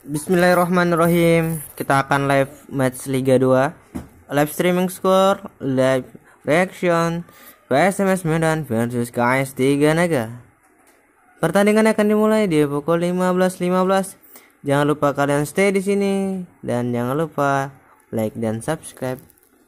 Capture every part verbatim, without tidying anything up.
Bismillahirrahmanirrahim. Kita akan live match Liga dua, live streaming score, live reaction P S M S Medan versus K S tiga Naga. Pertandingan akan dimulai di pukul lima belas lima belas. Jangan lupa kalian stay di sini dan jangan lupa like dan subscribe.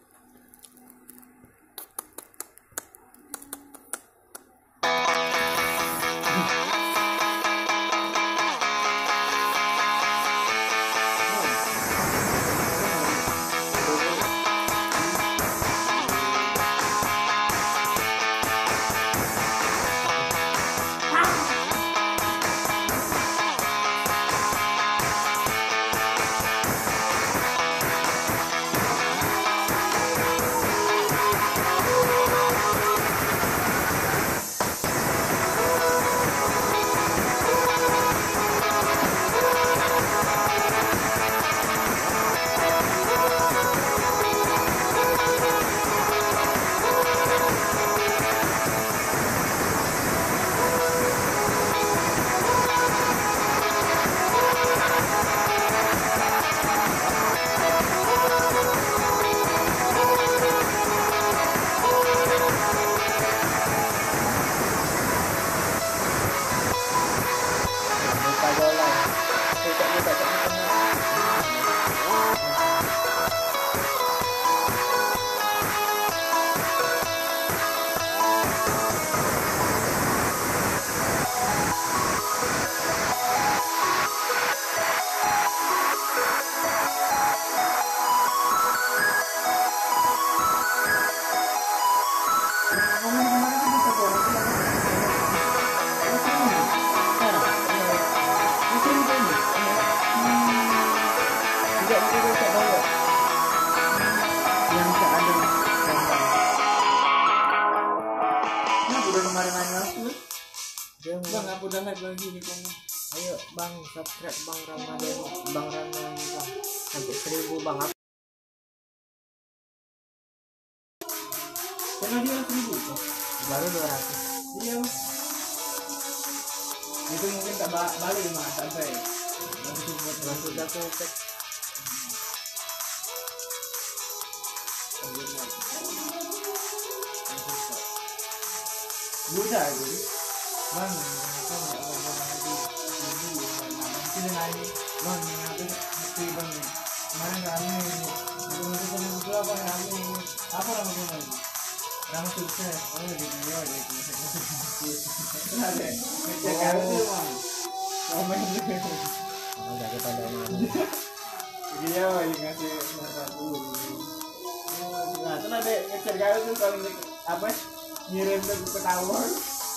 Bang, aku udah live lagi nih kamu. Ayo bang, subscribe bang Ramadan, bang Ramadan bang, sampai seribu bang. Karena dia seribu kok. Baru dua ratus. Iya. Itu mungkin tak ba balik mah sampai. Langsung buat Langsung aku cek. Budak itu. Bang, kenapa nggak ngomong lagi? Ini mungkin lagi. Bang, aku mesti bang. Kemarin kami untuk temen itu apa kami? Apa namanya lagi? Nama sukses. Oh, di video ada itu. Ada. Cek kami tuh bang. Komen dulu. Oh, udah kita udah mau. Dia lagi ngasih satu. Nah, itu ada ngecek kami tuh kalau apa? Ngirim ke ketahuan.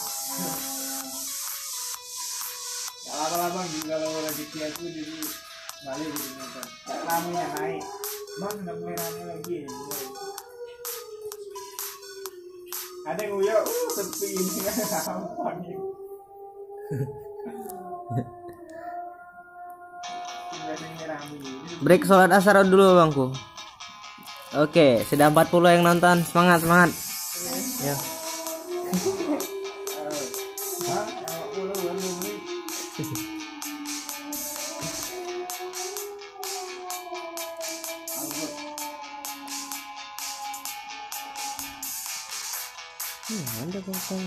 Lama-lama juga kalau lagi tiap tuh jadi balik gitu nonton. Ramenya naik, bang udah mulai rame lagi. Ada yang nguyok, uh sepi ini kan gampang gitu. Biasanya rame. Break sholat asar dulu bangku. Oke, sudah empat puluh yang nonton, semangat semangat. Ya. Hmm, ada kosong.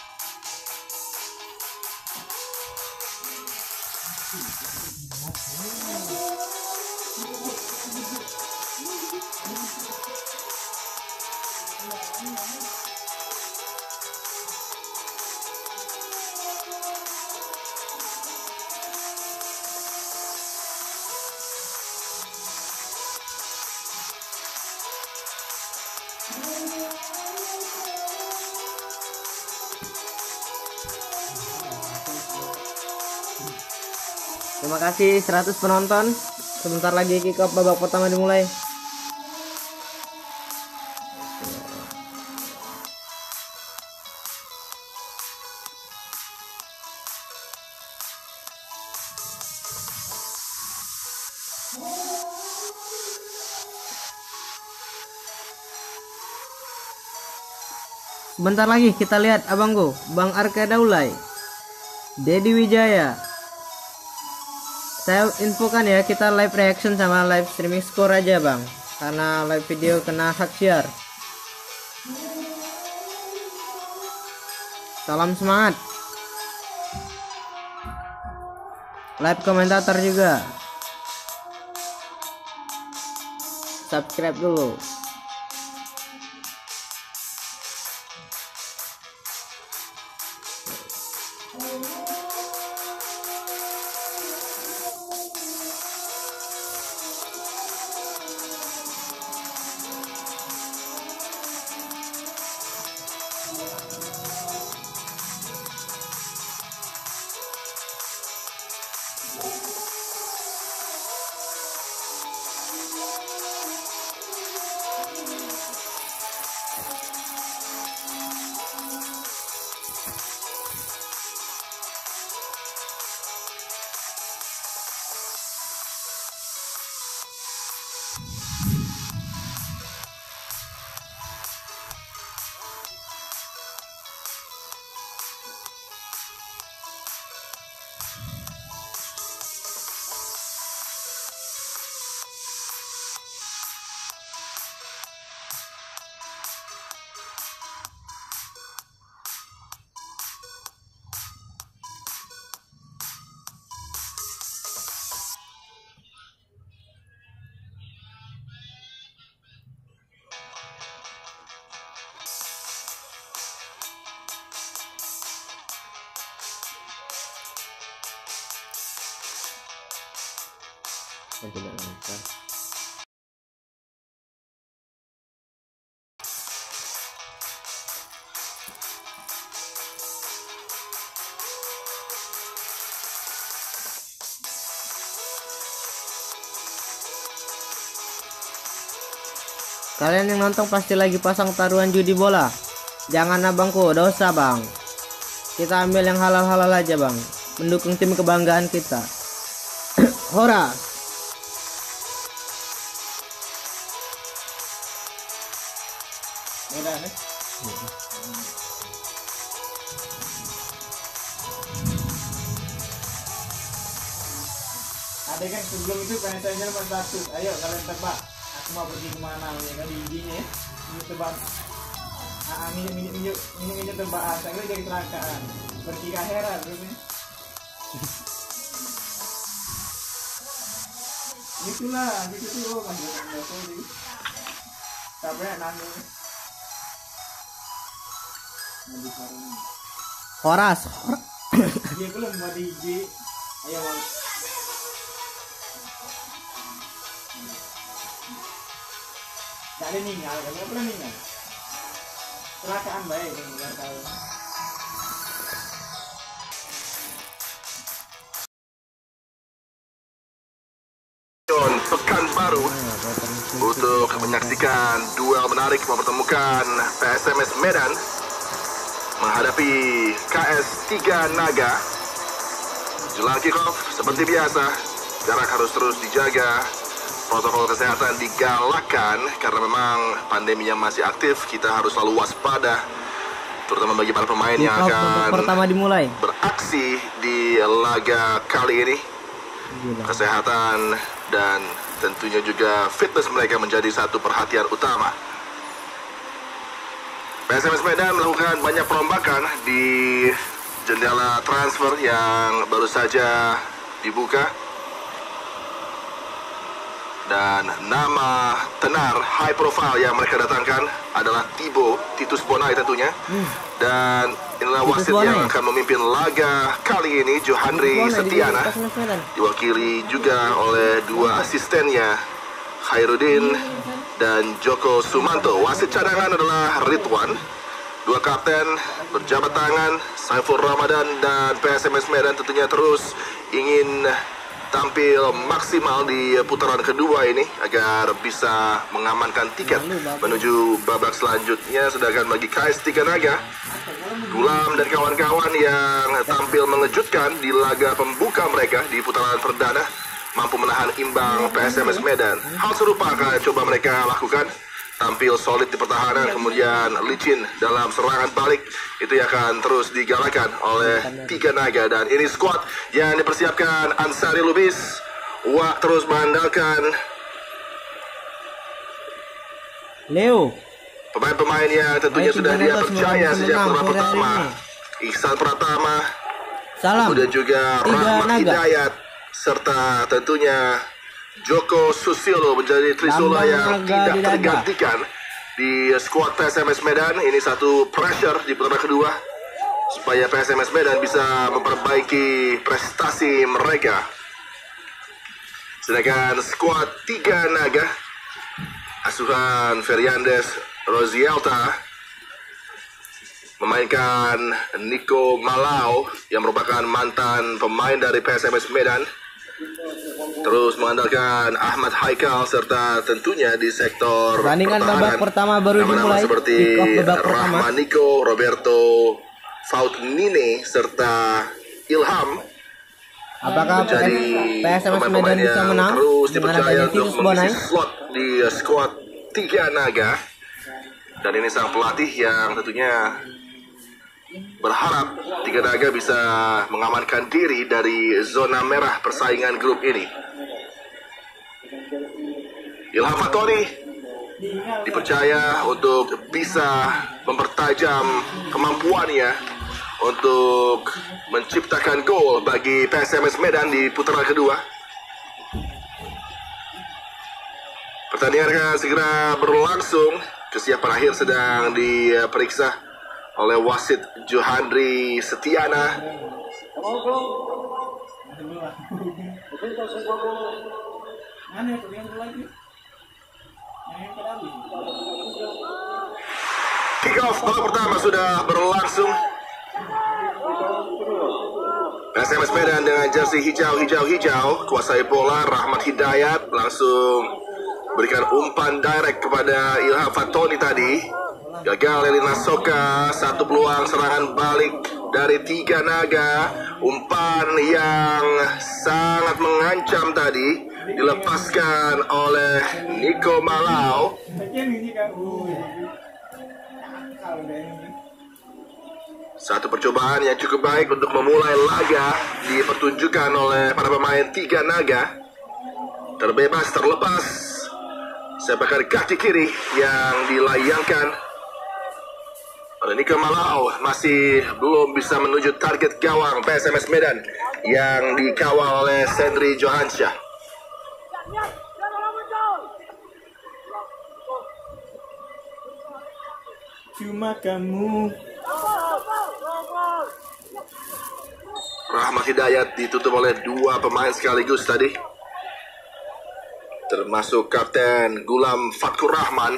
Terima kasih seratus penonton. Sebentar lagi kick off babak pertama dimulai. Bentar lagi kita lihat abangku, Bang Arka Daulay, Dedi Wijaya, Saya infokan ya, kita live reaction sama live streaming score aja bang, karena live video kena hak siar. Salam semangat. Live komentator juga. Subscribe dulu. Tidak lancar. Kalian yang nonton pasti lagi pasang taruhan judi bola. Jangan abangku, dosa bang. Kita ambil yang halal-halal aja bang, mendukung tim kebanggaan kita. Horas. Medan ya. Ada kan sebelum itu pengen tanya nomor satu. Ayo kalian tebak. Aku mau pergi kemana? Ya kan di izinnya ya. Ini tebak. Ah, ini ini ini ini ini tebakan. Saya kira jadi kecelakaan. Pergi ke akhirat terusnya. Itulah, gitu tuh masih biasa sih. Tapi nangis. Horas. Dia belum buat D J. Ayo bang. Gak ada ninggal, gak pernah ninggal. Kecelakaan baik, nggak tahu. Pekanbaru untuk menyaksikan duel menarik mempertemukan P S M S Medan menghadapi K S tiga Naga. Jelang kick-off seperti biasa, jarak harus terus dijaga, protokol kesehatan digalakkan karena memang pandeminya masih aktif. Kita harus selalu waspada, terutama bagi para pemain yang akan pertama dimulai beraksi di laga kali ini. Gila. Kesehatan dan tentunya juga fitness mereka menjadi satu perhatian utama. P S M S Medan melakukan banyak perombakan di jendela transfer yang baru saja dibuka. Dan nama tenar high profile yang mereka datangkan adalah Thibaut Titus Bonai tentunya. Hmm. Dan inilah Titus wasit Bonai yang akan memimpin laga kali ini, Johandri Setiana. Diwakili juga oleh dua asistennya, Khairuddin dan Joko Sumanto. Wasit cadangan adalah Ridwan. Dua kapten berjabat tangan, Saiful Ramadan dan P S M S Medan tentunya terus ingin tampil maksimal di putaran kedua ini agar bisa mengamankan tiket menuju babak selanjutnya. Sedangkan bagi K S tiga Naga, Gulam dan kawan-kawan yang tampil mengejutkan di laga pembuka mereka di putaran perdana mampu menahan imbang P S M S Medan. Hal serupa akan coba mereka lakukan tampil solid di pertahanan, kemudian licin dalam serangan balik, itu yang akan terus digalakan oleh Tiga Naga. Dan ini squad yang dipersiapkan Ansari Lubis. Wak terus mengandalkan Leo. Pemain-pemain yang tentunya Ayo, sudah dia Tiga Naga percaya semoga sejak menang babak sore hari pertama. ini. Ihsan Pratama, Salam. kemudian juga Tiga Rahmat Naga. Hidayat, serta tentunya Joko Susilo menjadi Trisula Lambang yang naga tidak di dada. tergantikan di skuad P S M S Medan. Ini satu pressure di putaran kedua supaya P S M S Medan bisa memperbaiki prestasi mereka. Sedangkan skuad Tiga Naga, asuhan Feriandes Rozielta, memainkan Nico Malau yang merupakan mantan pemain dari P S M S Medan. Terus mengandalkan Ahmad Haikal, serta tentunya di sektor Pertandingan pertahanan, babak pertama baru nama-nama dimulai. seperti Kick off babak pertama. Rahman Nico, Roberto Fautnine, serta Ilham Apakah menjadi P S M S Medan pemain-pemain bisa yang menang terus dengan dipercaya adanya untuk Virus mengisi Bonai? slot di skuad Tiga Naga. Dan ini sang pelatih yang tentunya berharap Tiga Naga bisa mengamankan diri dari zona merah persaingan grup ini. Ilham Fatoni dipercaya untuk bisa mempertajam kemampuannya untuk menciptakan gol bagi P S M S Medan di putaran kedua. Pertandingan akan segera berlangsung. Kesiapan akhir sedang diperiksa oleh wasit Johandri Setiana. Mana itu yang lagi? Yang kedua. Kick off babak pertama sudah berlangsung. P S M S Medan dengan jersey hijau hijau hijau kuasai bola. Rahmat Hidayat langsung berikan umpan direct kepada Ilham Fatoni tadi. Gagal Elina Soka. Satu peluang serangan balik dari Tiga Naga. Umpan yang sangat mengancam tadi dilepaskan oleh Nico Malau. Satu percobaan yang cukup baik untuk memulai laga dipertunjukkan oleh para pemain Tiga Naga. Terbebas, terlepas, sepakan kaki kiri yang dilayangkan oleh Nico Malau. Masih belum bisa menuju target gawang P S M S Medan yang dikawal oleh Sendri Johansyah. Cuma kamu. Rahmat Hidayat ditutup oleh dua pemain sekaligus tadi, termasuk Kapten Gulam Fatkur Rahman.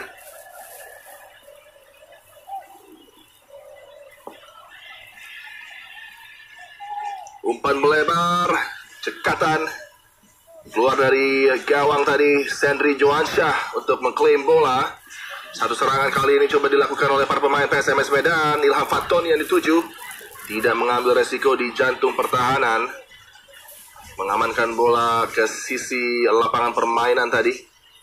Umpan melebar, cekatan keluar dari gawang tadi Sendri Johansyah untuk mengklaim bola. Satu serangan kali ini coba dilakukan oleh para pemain P S M S Medan. Ilham Fatoni yang dituju tidak mengambil resiko di jantung pertahanan, mengamankan bola ke sisi lapangan permainan tadi.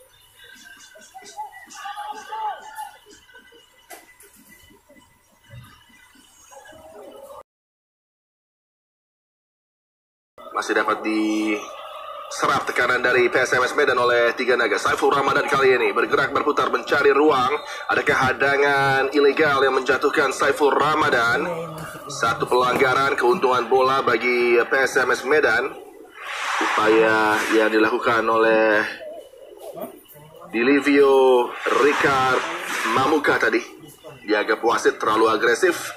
Masih dapat diserap tekanan dari P S M S Medan oleh Tiga Naga. Saiful Ramadan kali ini bergerak berputar mencari ruang. Adakah hadangan ilegal yang menjatuhkan Saiful Ramadan? Satu pelanggaran, keuntungan bola bagi P S M S Medan. Upaya yang dilakukan oleh Dilivio Ricard Mamuka tadi dianggap wasit terlalu agresif.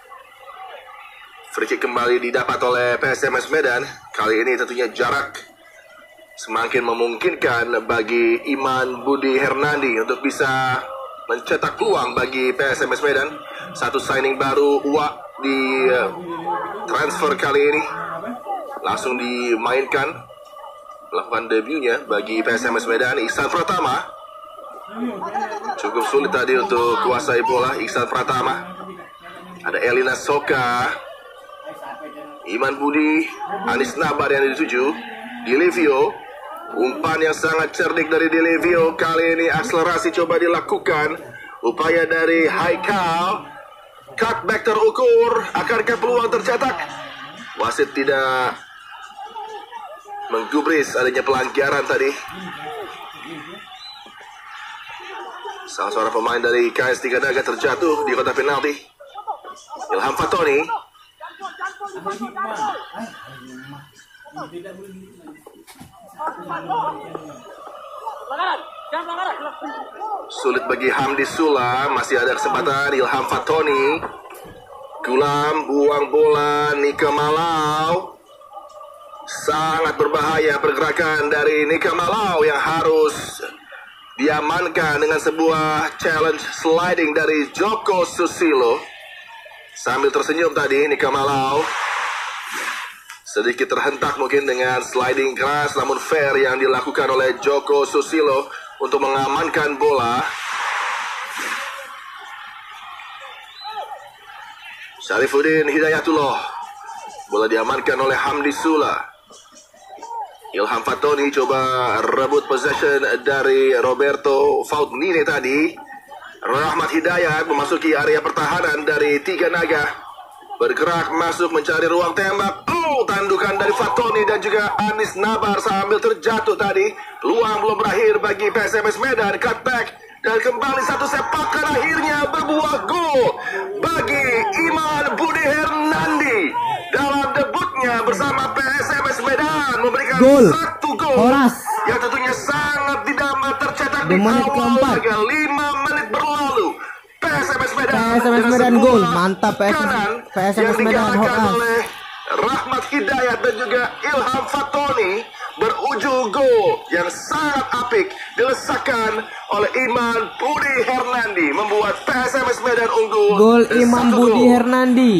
Free kick kembali didapat oleh P S M S Medan. Kali ini tentunya jarak semakin memungkinkan bagi Iman Budi Hernandi untuk bisa mencetak peluang bagi P S M S Medan. Satu signing baru Uwa di uh, transfer kali ini langsung dimainkan, melakukan debutnya bagi P S M S Medan. Ihsan Pratama cukup sulit tadi untuk kuasai bola. Ihsan Pratama, ada Elina Soka, Iman Budi, Anis Nabar yang dituju, Dilivio, Umpan yang sangat cerdik dari Delevio. Kali ini akselerasi coba dilakukan. Upaya dari Haikal. Cutback terukur. Akankah peluang tercetak? Wasit tidak menggubris adanya pelanggaran tadi. Salah seorang pemain dari K S Tiga Naga terjatuh di kotak penalti. Ilham Fatoni. Sulit bagi Hamdi Sula. Masih ada kesempatan. Ilham Fatoni. Gulam buang bola. Nika Malau. Sangat berbahaya pergerakan dari Nika Malau yang harus diamankan dengan sebuah challenge sliding dari Joko Susilo. Sambil tersenyum tadi Nika Malau. Sedikit terhentak mungkin dengan sliding keras namun fair yang dilakukan oleh Joko Susilo untuk mengamankan bola. Syarifuddin Hidayatullah. Bola diamankan oleh Hamdi Sula. Ilham Fatoni coba rebut possession dari Roberto Fautnine tadi. Rahmat Hidayat memasuki area pertahanan dari Tiga Naga. Bergerak masuk mencari ruang tembak. Oh, tandukan dari Fatoni dan juga Anis Nabar sambil terjatuh tadi. Peluang belum berakhir bagi P S M S Medan. Cutback dan kembali satu sepakan akhirnya berbuah gol bagi Iman Budi Hernandi. Dalam debutnya bersama P S M S Medan memberikan Gol. satu gol Horas. yang tentunya sangat tidak tercetak Di di menit awal keempat. laga. lima menit berlalu P S M S Medan, P S M S dengan Medan sebuah gol. Mantap P S M S kanan P S M S yang Medan digalakkan horas. oleh Rahmat Hidayat dan juga Ilham Fatoni berujung gol yang sangat apik dilesakkan oleh Iman Budi Hernandi membuat P S M S Medan unggul. Gol dan Imam satu Budi gol. Hernandi.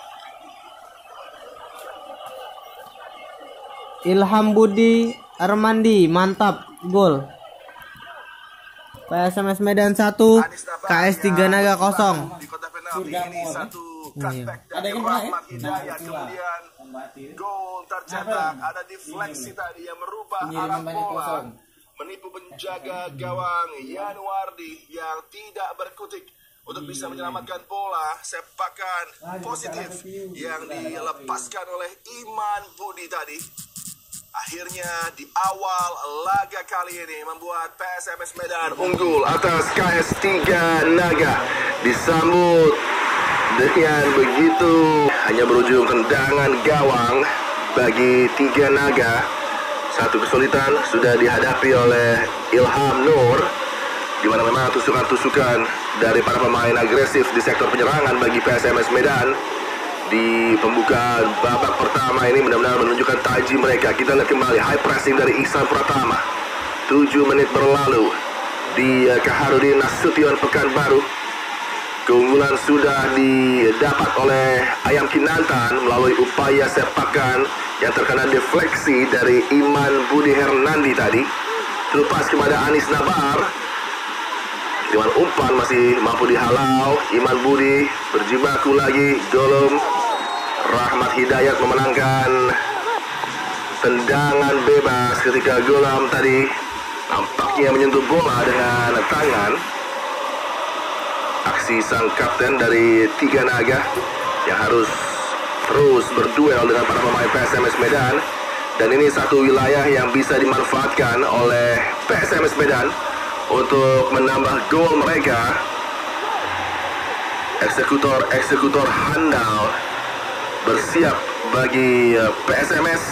Ilham Budi Armandi, mantap, gol. P S M S Medan satu, K S Tiga Naga kosong. Di kotak penalti ini satu cutback Ada dari yang kena ya? Rahmat Hidayat, kemudian gol tercetak. Ada defleksi tadi yang merubah arah bola, menipu penjaga gawang Yanuardi yang tidak berkutik untuk bisa menyelamatkan bola. Sepakan positif yang dilepaskan oleh Iman Budi tadi. Akhirnya di awal laga kali ini membuat P S M S Medan unggul atas K S Tiga Naga. Disambut dengan begitu hanya berujung tendangan gawang bagi Tiga Naga. Satu kesulitan sudah dihadapi oleh Ilham Nur, di mana memang tusukan-tusukan dari para pemain agresif di sektor penyerangan bagi P S M S Medan di pembukaan babak pertama ini benar-benar menunjukkan taji mereka. Kita lihat kembali high pressing dari Ihsan Pratama. tujuh menit berlalu di Kaharudin Nasution Pekanbaru. Keunggulan sudah didapat oleh Ayam Kinantan melalui upaya sepakan yang terkena defleksi dari Iman Budi Hernandi tadi. Terlepas kepada Anis Nabar. Dengan umpan masih mampu dihalau. Iman Budi berjibaku lagi. Golom. Rahmat Hidayat memenangkan tendangan bebas ketika Golom tadi nampaknya menyentuh bola dengan tangan. Aksi sang kapten dari Tiga Naga yang harus terus berduel dengan para pemain P S M S Medan. Dan ini satu wilayah yang bisa dimanfaatkan oleh P S M S Medan untuk menambah gol mereka. Eksekutor-eksekutor handal bersiap bagi P S M S.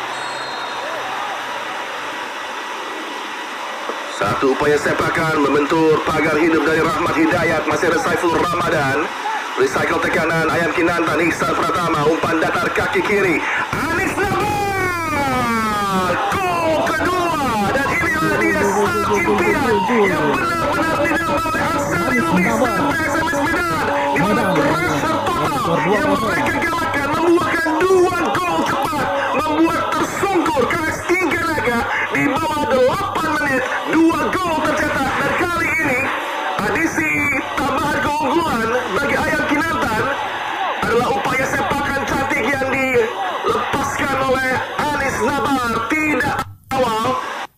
Satu upaya sepakan membentur pagar hidup dari Rahmat Hidayat. Masih ada Saiful Ramadan. Recycle tekanan Ayam Kinantan. Ihsan Pratama. Umpan datar kaki kiri. Anis Nabar. Gol kedua. Dan inilah dia sang impian yang benar-benar dinamakan oleh Ansari Lulisan P S M S Medan. Di mana pressure total yang mereka galakkan membuahkan dua gol cepat, membuat tersungkur K S Tiga Naga di bawah delapan menit. Dua gol tercetak dan kali ini adisi tambahan keunggulan bagi Ayam Kinantan adalah upaya sepakan cantik yang dilepaskan oleh Anis Nabar. Tidak awal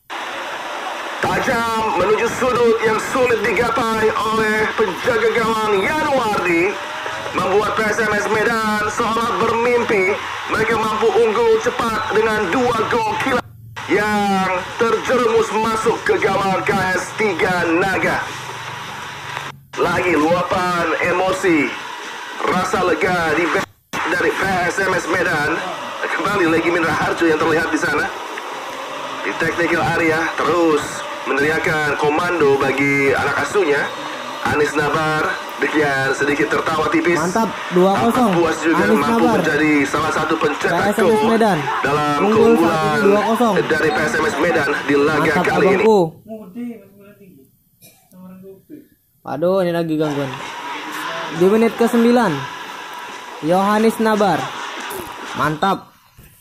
sudut yang sulit digapai oleh penjaga gawang Yanuardi membuat P S M S Medan seolah bermimpi mereka mampu unggul cepat dengan dua gol kilat yang terjerumus masuk ke gawang K S tiga Naga. Lagi luapan emosi, rasa lega di bench dari P S M S Medan. Kembali lagi Mindra Harjo yang terlihat di sana di technical area, terus meneriakan komando bagi anak asuhnya Anis Nabar dengan sedikit tertawa tipis. Mantap, dua kosong. Puas juga Anis mampu Nabar menjadi salah satu pencetak P S M S gol Medan dalam unggul saat keunggulan ini dua kosong. dari P S M S Medan di laga Mantap kali ini. abangku. Mudi masih tinggi. Nomor dua. Aduh, ini lagi gangguan. Di menit ke sembilan, Yohanes Nabar. Mantap.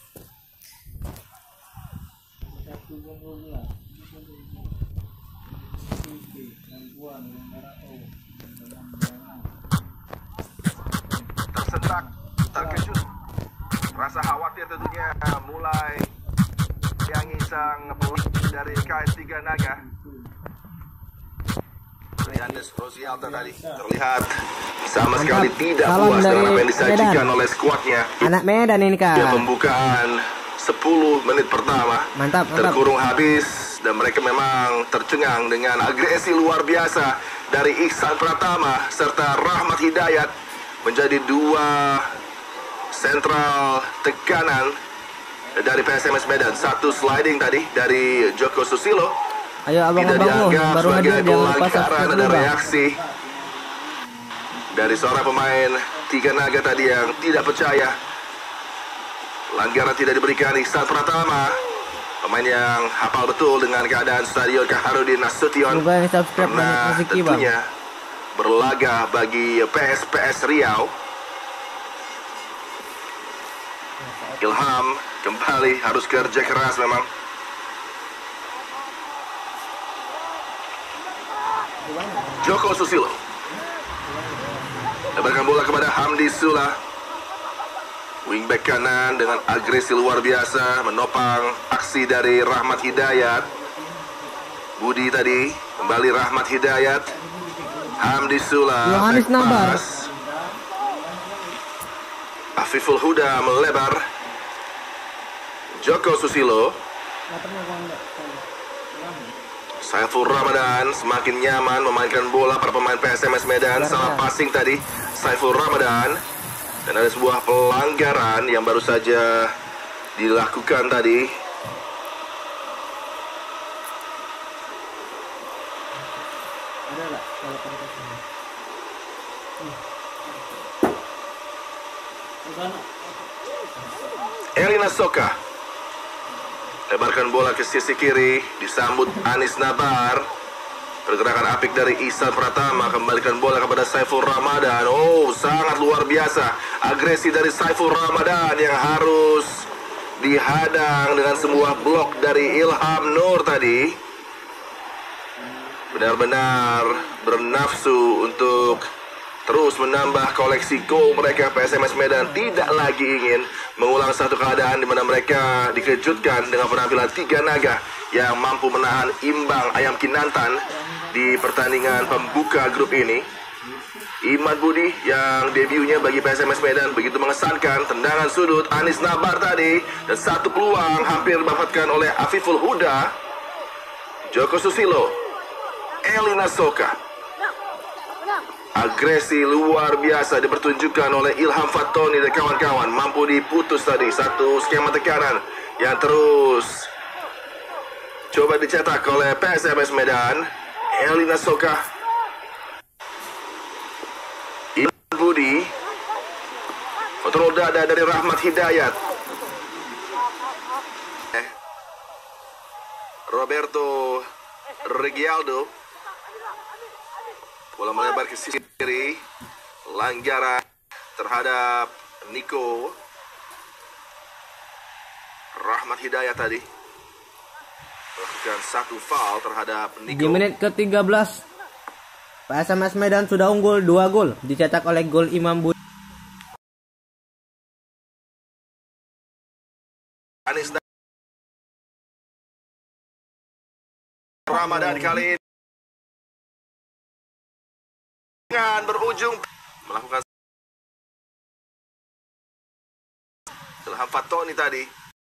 Tersentak, terkejut, rasa khawatir tentunya mulai yangi sang pelatih dari K S tiga Naga. Riandes Rosialta tadi terlihat sama Mantap. sekali tidak Salam puas dari dengan apa yang disajikan Medan. oleh skuadnya. Anak Medan ini Di kak. pembukaan sepuluh menit pertama Mantap, mantap. terkurung habis dan mereka memang tercengang dengan agresi luar biasa dari Ihsan Pratama serta Rahmat Hidayat menjadi dua sentral tekanan dari P S M S Medan. Satu sliding tadi dari Joko Susilo Ayo tidak abang-abang lo dianggap baru hadir sebagai jangan lupa pelanggaran. subscribe Ada dulu bang. reaksi dari seorang pemain Tiga Naga tadi yang tidak percaya pelanggaran tidak diberikan Ihsan Pratama, pemain yang hafal betul dengan keadaan Stadion Kaharudin Nasution. Lupa yang subscribe dan Pernah rezeki bang. tentunya berlaga bagi P S P S Riau. Ilham kembali harus kerja keras memang. Joko Susilo lebarkan bola kepada Hamdi Sula, wingback kanan dengan agresi luar biasa menopang aksi dari Rahmat Hidayat. Budi tadi kembali Rahmat Hidayat, Hamdi Sula, Yohanes back Nabar. pass. Afiful Huda melebar, Joko Susilo, Saiful Ramadan semakin nyaman memainkan bola para pemain P S M S Medan. Salah passing tadi Saiful Ramadan. Dan ada sebuah pelanggaran yang baru saja dilakukan tadi. Elina Soka lebarkan bola ke sisi kiri, disambut Anis Nabar. Pergerakan apik dari Ihsan Pratama, kembalikan bola kepada Saiful Ramadan. Oh, sangat luar biasa agresi dari Saiful Ramadan yang harus dihadang dengan sebuah blok dari Ilham Nur tadi. Benar-benar bernafsu untuk terus menambah koleksi gol mereka. P S M S Medan tidak lagi ingin mengulang satu keadaan di mana mereka dikejutkan dengan penampilan Tiga Naga yang mampu menahan imbang Ayam Kinantan di pertandingan pembuka grup ini. Imad Budi yang debutnya bagi P S M S Medan begitu mengesankan. Tendangan sudut Anis Nabar tadi dan satu peluang hampir dimanfaatkan oleh Afiful Huda. Joko Susilo, Elina Soka. Agresi luar biasa dipertunjukkan oleh Ilham Fatoni dan kawan-kawan. Mampu diputus tadi satu skema tekanan yang terus coba dicetak oleh P S M S Medan. Elina Soka, Iman Budi, kontrol dada dari Rahmat Hidayat. Eh, Roberto Regialdo, bola melebar ke sisi kiri, pelanggaran terhadap Niko. Rahmat Hidayat tadi melakukan satu foul terhadap Niko. Di menit ke tiga belas, P S M S Medan sudah unggul dua gol, dicetak oleh gol Imam Budi. Anis Ramadan kali ini dengan berujung melakukan Ilham Fatoni tadi.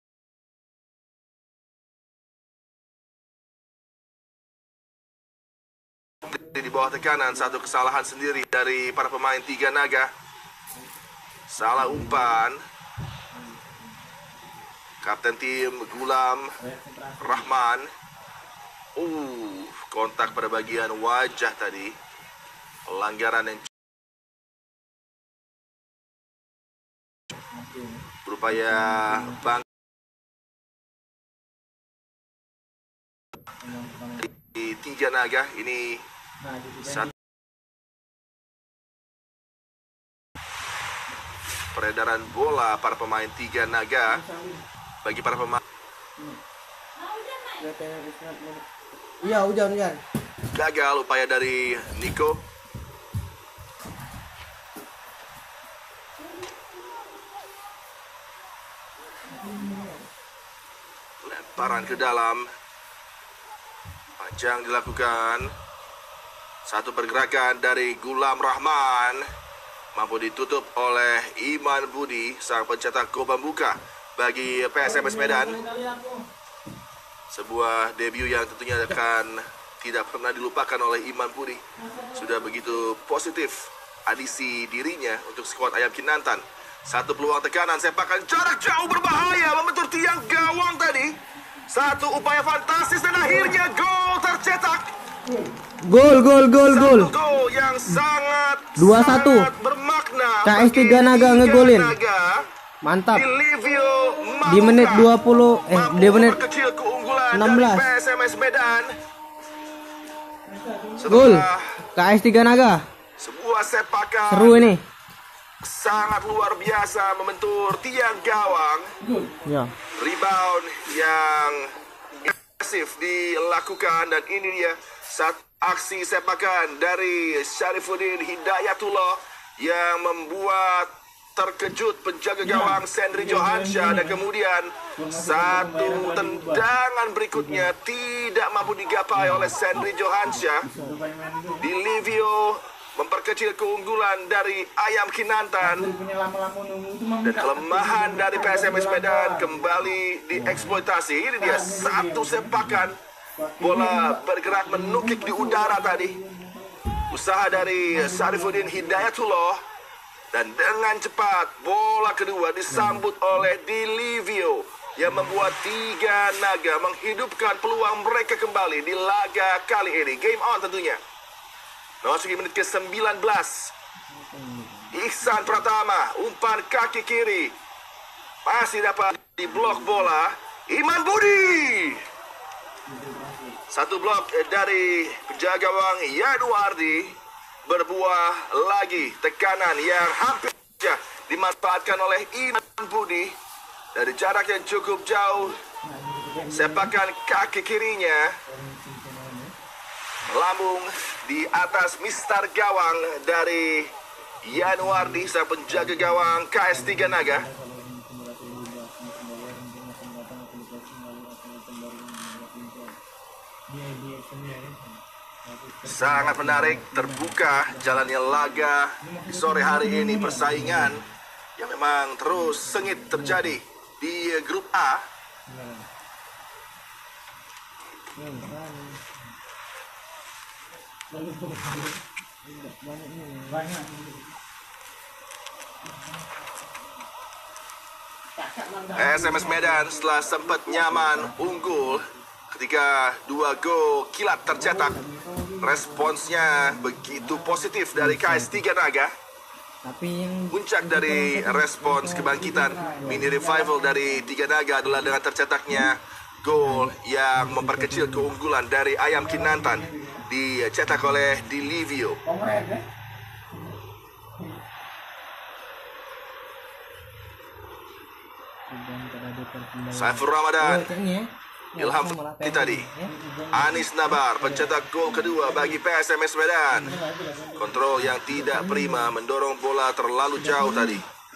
Di bawah tekanan, satu kesalahan sendiri dari para pemain Tiga Naga. Salah umpan. Kapten tim Gulam Rahman. Uh, kontak pada bagian wajah tadi. Pelanggaran yang berupaya bang di Tiga Naga ini satu peredaran bola para pemain Tiga Naga bagi para pemain. Iya, hujan hujan. Gagal upaya dari Nico. Lemparan ke dalam. Panjang dilakukan. Satu pergerakan dari Gulam Rahman. Mampu ditutup oleh Iman Budi, sang pencetak gol pembuka bagi P S M S Medan. Sebuah debut yang tentunya akan tidak pernah dilupakan oleh Iman Budi. Sudah begitu positif adisi dirinya untuk skuad Ayam Kinantan. Satu peluang tekanan, sepakan jarak jauh berbahaya membentur tiang gawang tadi. Satu upaya fantastis dan akhirnya gol tercetak. Gol gol gol gol. Satu gol yang sangat dua satu sangat bermakna. K S Tiga Naga ngegolin. Mantap. Di menit dua puluh eh di menit enam belas. P S M S Medan. Gol K S Tiga Naga. Sebuah sepakan Seru ini. Sangat luar biasa membentur tiang gawang. Ya. Rebound yang agresif dilakukan dan ini dia saat aksi sepakan dari Syarifuddin Hidayatullah yang membuat terkejut penjaga gawang Sendri Johansyah, dan kemudian satu tendangan berikutnya tidak mampu digapai oleh Sendri Johansyah. Di Livio memperkecil keunggulan dari Ayam Kinantan, dan kelemahan dari P S M S Medan kembali dieksploitasi. Ini dia satu sepakan bola bergerak menukik di udara tadi. Usaha dari Syarifuddin Hidayatullah, dan dengan cepat bola kedua disambut oleh Dilivio yang membuat Tiga Naga menghidupkan peluang mereka kembali di laga kali ini. Game on tentunya. Memasuki menit ke sembilan belas. Ihsan Pratama, umpan kaki kiri. Masih dapat di blok bola. Iman Budi. Satu blok dari penjaga gawang Yanuardi. Berbuah lagi tekanan yang hampir saja dimanfaatkan oleh Iman Budi. Dari jarak yang cukup jauh, sepakan kaki kirinya lambung di atas mistar gawang dari Yanuardi, sang penjaga gawang K S Tiga Naga. Sangat menarik, terbuka jalannya laga di sore hari ini. Persaingan yang memang terus sengit terjadi di grup A. S M S Medan setelah sempat nyaman unggul ketika dua gol kilat tercetak, responsnya begitu positif dari K S Tiga Naga. Tapi yang Puncak dari respons kebangkitan mini revival dari Tiga Naga adalah dengan tercetaknya gol yang memperkecil keunggulan dari Ayam Kinantan, dicetak oleh Dilivio. Saiful Ramadan, Ilham Fatoni tadi, Anis Nabar pencetak gol kedua bagi P S M S Medan. Kontrol yang tidak prima mendorong bola terlalu jauh tadi.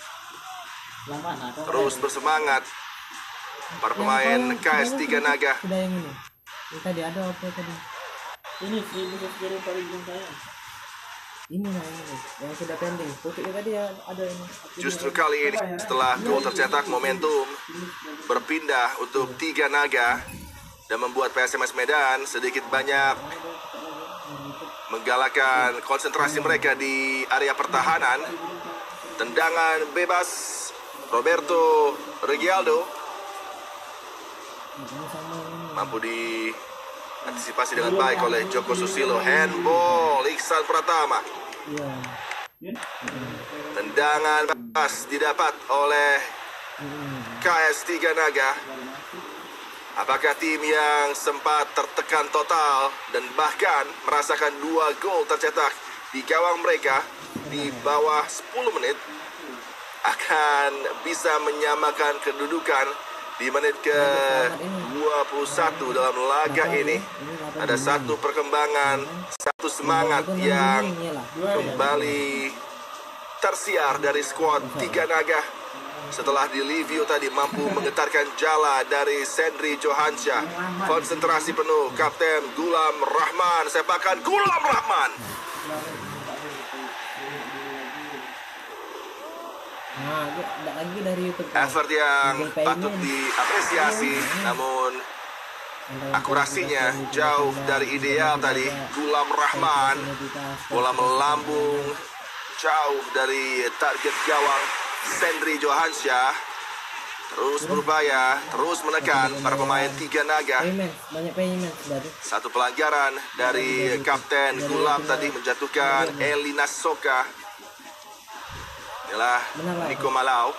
Terus bersemangat para pemain K S Tiga Naga. sudah yang ini. Ini tadi ada apa tadi? Ini seribu sekian paling saya. Ini lah ini yang sudah pending. Putih tadi ya ada ini. Justru kali ini setelah gol tercetak, momentum berpindah untuk Tiga Naga dan membuat P S M S Medan sedikit banyak menggalakkan konsentrasi mereka di area pertahanan. Tendangan bebas Roberto Regialdo mampu diantisipasi dengan baik oleh Joko Susilo. Handball Iksan Pratama. Tendangan bebas didapat oleh K S Tiga Naga. Apakah tim yang sempat tertekan total dan bahkan merasakan dua gol tercetak di gawang mereka di bawah sepuluh menit akan bisa menyamakan kedudukan di menit ke dua puluh satu dalam laga ini? Ada satu perkembangan, satu semangat yang kembali tersiar dari skuad Tiga Naga setelah di review tadi mampu menggetarkan jala dari Sendri Johansyah. Konsentrasi penuh Kapten Gulam Rahman, sepakan Gulam Rahman. Effort yang patut diapresiasi, namun akurasinya jauh dari ideal tadi. Gulam Rahman, bola melambung jauh dari target gawang Sendri Johansyah. Terus berupaya, terus menekan para pemain Tiga Naga. Satu pelanggaran dari Kapten Gulam tadi menjatuhkan Elina Soka. Inilah Niko Malau.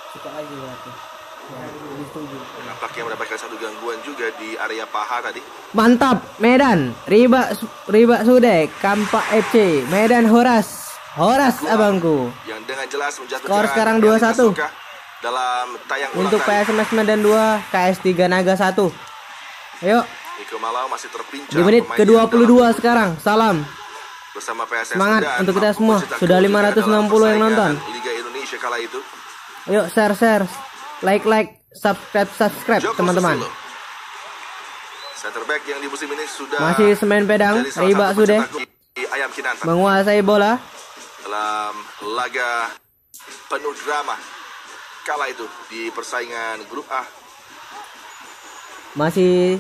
Nampaknya mendapatkan satu gangguan juga di area paha tadi. Mantap Medan, Riba Riba Sude, Kampak F C, Medan Horas. Horas abangku. Yang dengan jelas menjatuhkan skor sekarang dua satu dalam tayang ulang untuk P S M S Medan dua, K S Tiga Naga satu. Ayo. Niko Malau masih terpincang di menit ke dua puluh dua sekarang. Salam. Bersama P S M semangat Medan, untuk kita semua. Sudah lima ratus enam puluh yang nonton. Liga Indonesia kala itu. Ayo share share, like like, subscribe subscribe teman-teman. Center back yang di musim ini sudah masih Semen Pedang, Riba Sude menguasai bola dalam laga penuh drama kala itu di persaingan grup A. Masih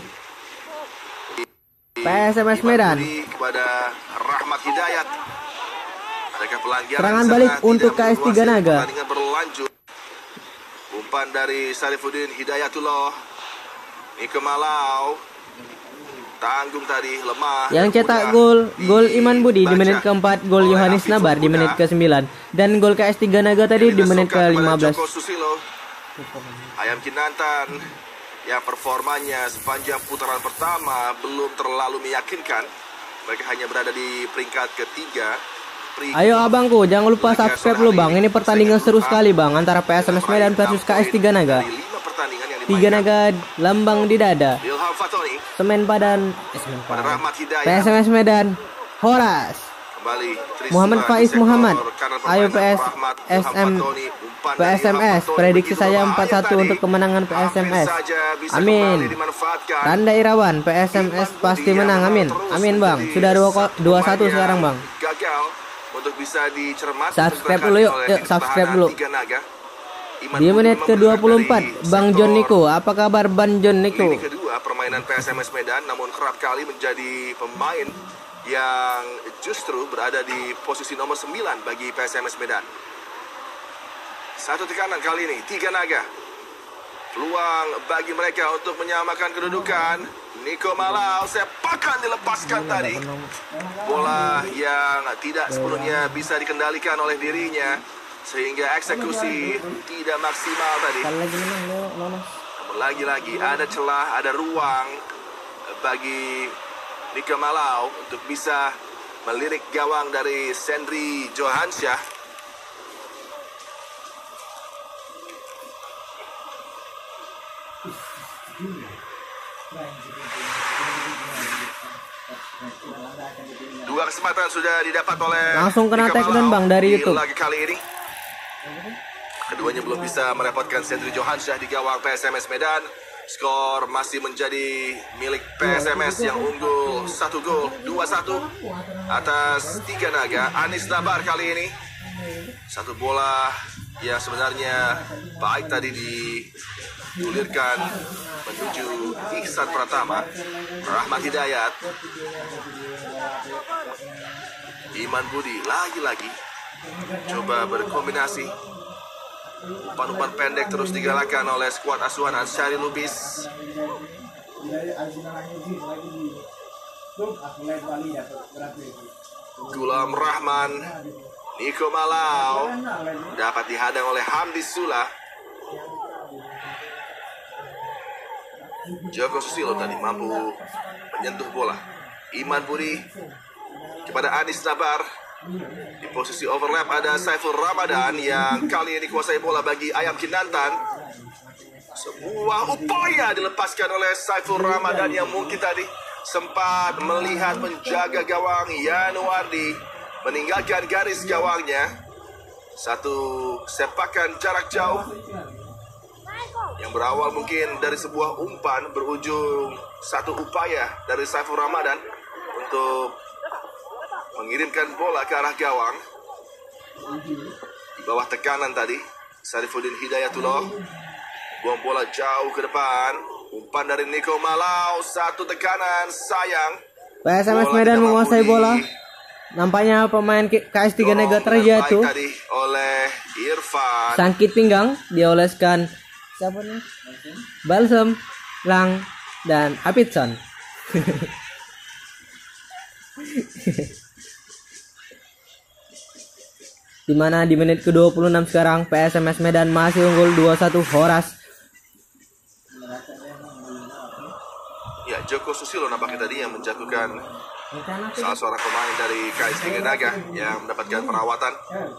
P S M S Medan kepada Rahmat Hidayat. Mereka pelanggaran serangan balik untuk K S Tiga Naga. Pertandingan berlanjut. Umpan dari Sarifuddin Hidayatullah. Niko Malau tanggung tadi, lemah. Yang cetak gol gol Iman Budi di menit keempat, gol Yohanes Nabar di menit ke sembilan, dan gol K S Tiga Naga tadi di menit ke lima belas. Ayam Kinantan yang performanya sepanjang putaran pertama belum terlalu meyakinkan. Mereka hanya berada di peringkat ketiga. Ayo abangku, jangan lupa subscribe lu bang. Ini pertandingan seru sekali bang antara P S M S Medan versus K S Tiga Naga. Tiga Naga lambang di dada, Semen Padan, eh, Semen Padan. P S M S Medan Horas. Muhammad Faiz Muhammad. Ayo P S S M P S M S, prediksi saya empat satu untuk kemenangan P S M S. Amin. Randa Irawan, P S M S pasti menang. Amin. Amin bang. Sudah dua satu sekarang bang. Untuk bisa dicermati. Subscribe dulu yuk, yuk subscribe dulu. Di menit ke dua puluh empat, Bang John Niko. Apa kabar Bang John Niko? Ini kedua permainan P S M S Medan, namun kerap kali menjadi pemain yang justru berada di posisi nomor sembilan bagi P S M S Medan. Satu tekanan kali ini, Tiga Naga. Peluang bagi mereka untuk menyamakan kedudukan. Niko Malau, sepakan dilepaskan tadi. Bola yang tidak sepenuhnya bisa dikendalikan oleh dirinya, sehingga eksekusi tidak maksimal tadi. Namun lagi-lagi ada celah, ada ruang bagi Niko Malau untuk bisa melirik gawang dari Sendri Johansyah. Dua kesempatan sudah didapat oleh langsung kena take down bang dari YouTube. Lagi kali ini keduanya belum bisa merepotkan Sendri Johansyah di gawang P S M S Medan. Skor masih menjadi milik P S M S yang unggul satu gol, dua satu atas Tiga Naga. Anis Nabar kali ini satu bola yang sebenarnya baik tadi digulirkan menuju Ihsan Pratama. Rahmat Hidayat, Iman Budi lagi-lagi coba berkombinasi. Umpan-umpan pendek terus digalakan oleh skuad asuhan Ansyari Lubis. Gulam Rahman, Niko Malau dapat dihadang oleh Hamdi Sula. Joko Susilo tadi mampu menyentuh bola. Iman Budi kepada Anis Nabar. Di posisi overlap ada Saiful Ramadan yang kali ini kuasai bola bagi Ayam Kinantan. Sebuah upaya dilepaskan oleh Saiful Ramadan yang mungkin tadi sempat melihat penjaga gawang Yanuardi meninggalkan garis gawangnya. Satu sepakan jarak jauh yang berawal mungkin dari sebuah umpan berujung satu upaya dari Saiful Ramadan untuk mengirimkan bola ke arah gawang. Di bawah tekanan tadi Sarifuddin Hidayatullah buang bola jauh ke depan. Umpan dari Niko Malau, satu tekanan, sayang P S M S Medan menguasai bola. Nampaknya pemain K S Tiga Naga terjatuh oleh Irfan. Sangkit pinggang dioleskan siapa nih? Balsam, Lang, dan Apitson. Dimana di menit ke dua puluh enam sekarang P S M S Medan masih unggul dua satu. Horas. Ya, Joko Susilo nampaknya tadi yang menjatuhkan salah seorang pemain dari K S Tiga Naga yang mendapatkan perawatan.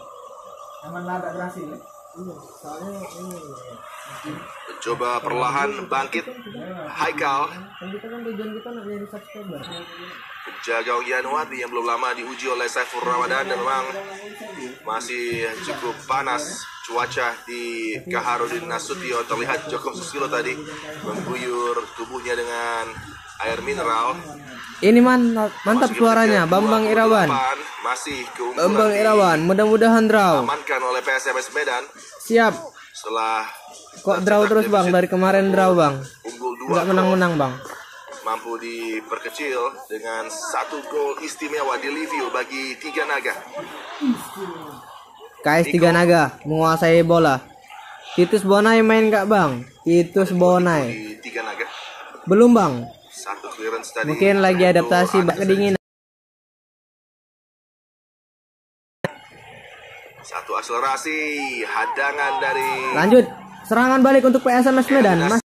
Mencoba perlahan bangkit Haikal. Penjaga Yanuardi yang belum lama diuji oleh Saiful Ramadan, dan memang masih cukup panas cuaca di Kaharudin Nasution. Terlihat Joko Susilo tadi mengguyur tubuhnya dengan air mineral. Ini man, mantap suaranya Bambang Irawan. Masih Bambang Irawan, mudah-mudahan draw. Amankan oleh P S M S Medan. Siap. Setelah kok draw terus Bang, dari kemarin draw Bang. Enggak menang-menang Bang. Mampu diperkecil dengan satu gol istimewa di review bagi Tiga Naga. K S Tiga Naga menguasai bola. Titus Bonai main gak Bang? Titus Bonai. Tiga Naga. Belum Bang. Satu clearance tadi. Mungkin lagi adaptasi bak kedinginan. Satu akselerasi, hadangan dari. Lanjut, serangan balik untuk P S M S Medan. Mas.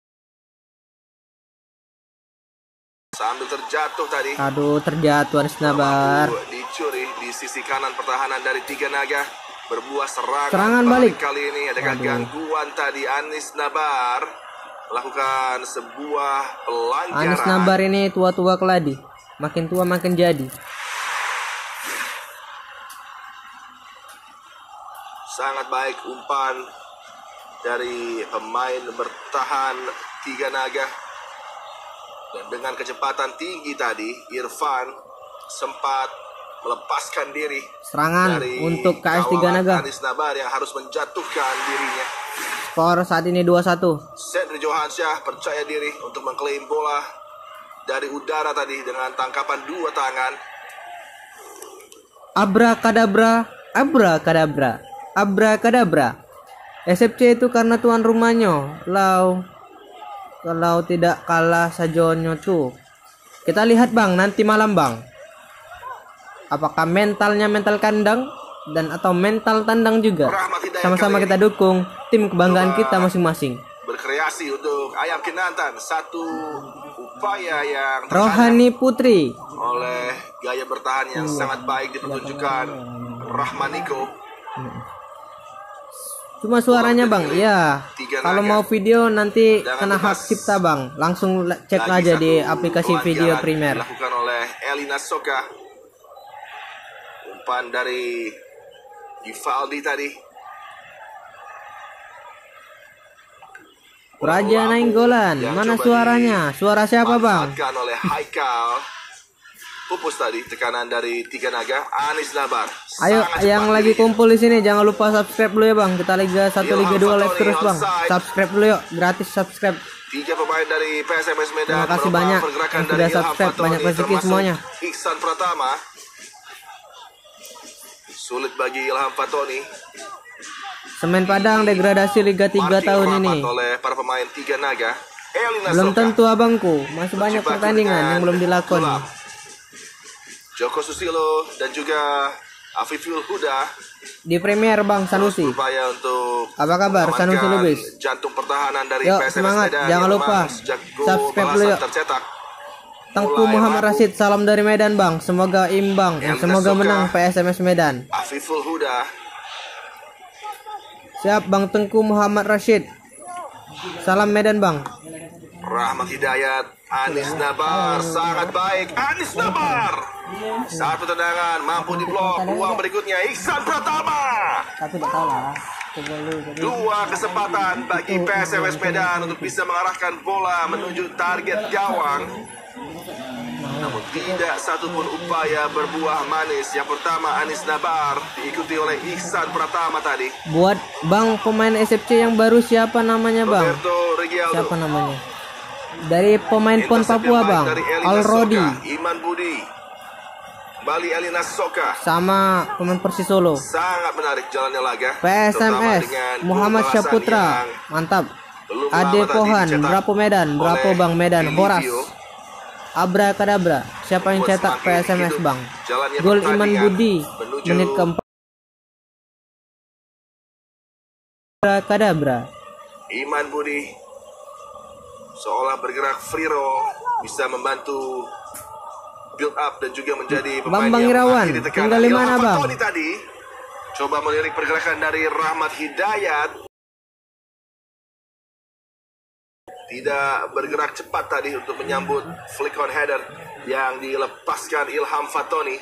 Sambil terjatuh tadi. Aduh, terjatuh Anis Nabar. Dicuri di sisi kanan pertahanan dari Tiga Naga. Berbuah serangan, serangan balik. balik kali ini. Adakah gangguan tadi? Anis Nabar melakukan sebuah pelanggaran. Anis Nabar ini tua-tua keladi. Makin tua makin jadi. Sangat baik umpan dari pemain bertahan Tiga Naga. Dan dengan kecepatan tinggi tadi, Irfan sempat melepaskan diri. Serangan dari untuk K S Tiga Naga. Anis Nabar yang harus menjatuhkan dirinya. Skor saat ini dua satu. Sendri Johansyah percaya diri untuk mengklaim bola dari udara tadi dengan tangkapan dua tangan. Abrakadabra, abrakadabra, abrakadabra. S F C itu karena tuan rumahnya. Lau kalau tidak kalah sajonyo tuh. Kita lihat Bang nanti malam Bang. Apakah mentalnya mental kandang dan atau mental tandang juga. Sama-sama kita dukung tim kebanggaan kita masing-masing. Berkreasi untuk Ayam Kinantan. Satu upaya yang Rohani Putri oleh gaya bertahan yang sangat baik dipertunjukkan Rahmaniko. Cuma suaranya Bang, iya. Kalau mau video nanti kena hak cipta Bang. Langsung cek aja di aplikasi video Primer. Dilakukan oleh Elina Soka. Umpan dari Givaldi tadi. Raja Nainggolan. Mana suaranya? Suara siapa bang? Dimanfaatkan oleh Haikal. Pupus tadi, tekanan dari tiga naga. Anis Nabar. Ayo Sangat yang cepat lagi ini. kumpul di sini jangan lupa subscribe dulu ya bang. Kita Liga satu Liga dua live terus bang. Subscribe dulu yuk, gratis subscribe. Tiga pemain dari P S M S Medan. Terima kasih menopang banyak pergerakan yang dari sudah Ilham subscribe, Fatoni, banyak rezeki termasuk semuanya. Iksan Pratama. Sulit bagi Ilham Fatoni. Semen Padang degradasi Liga tiga Marking tahun rapat ini. oleh para pemain tiga naga. Elina Belum Soka. tentu abangku, masih banyak Terjebak pertandingan dengan yang belum dilakoni. Gulam. Joko Susilo dan juga Afiful Huda Di Premier Bang Sanusi. berupaya untuk Apa kabar mengamankan Sanusi Lubis? jantung pertahanan dari Yuk, P S M S semangat. Medan Jangan yang lupa memang sejak gol subscribe dulu balasan yuk. tercetak. Tengku mulai Muhammad mampu. Rashid, salam dari Medan bang. Semoga imbang, Elina semoga Soka. menang P S M S Medan. Afiful Huda. Siap Bang Tengku Muhammad Rashid. Salam Medan bang. Rahmat Hidayat, Anis Nabar, sangat baik. Anis Nabar. Satu tendangan mampu diblok. Ruang berikutnya Iksan Pratama. Tapi tidak tahu lah. Dua kesempatan bagi P S M S Medan untuk bisa mengarahkan bola menuju target gawang. Namun tidak satupun upaya berbuah manis. Yang pertama Anis Nabar diikuti oleh Iksan Pratama tadi. Buat bang pemain S F C yang baru siapa namanya bang? Roberto Regialdo. Siapa namanya? Dari pemain Pon Intercept Papua yang baik bang, dari Elina Alrodi. Soka, Iman Budi. Kembali Elina Soka. Sama pemain Persis Solo. Sangat menarik jalannya laga. P S M terutama S dengan Muhammad gol balasan Syaputra, yang mantap. belum Ade lama tadi Pohan, dicetak berapa Medan, berapa oleh bang Medan, Horas. Livio. Abra Kadabra, siapa yang Membuat cetak P semakin S M S hidup bang? jalannya Gol Iman pertandingan Budi, menuju menit keempat. Abra Kadabra. Iman Budi seolah bergerak free roll, bisa membantu build up dan juga menjadi pemain Bambang yang Irawan, mengakhiri tekanan. tinggal di mana, Ilham Bang? Fatoni tadi coba melirik pergerakan dari Rahmat Hidayat, tidak bergerak cepat tadi untuk menyambut flick on header yang dilepaskan Ilham Fatoni.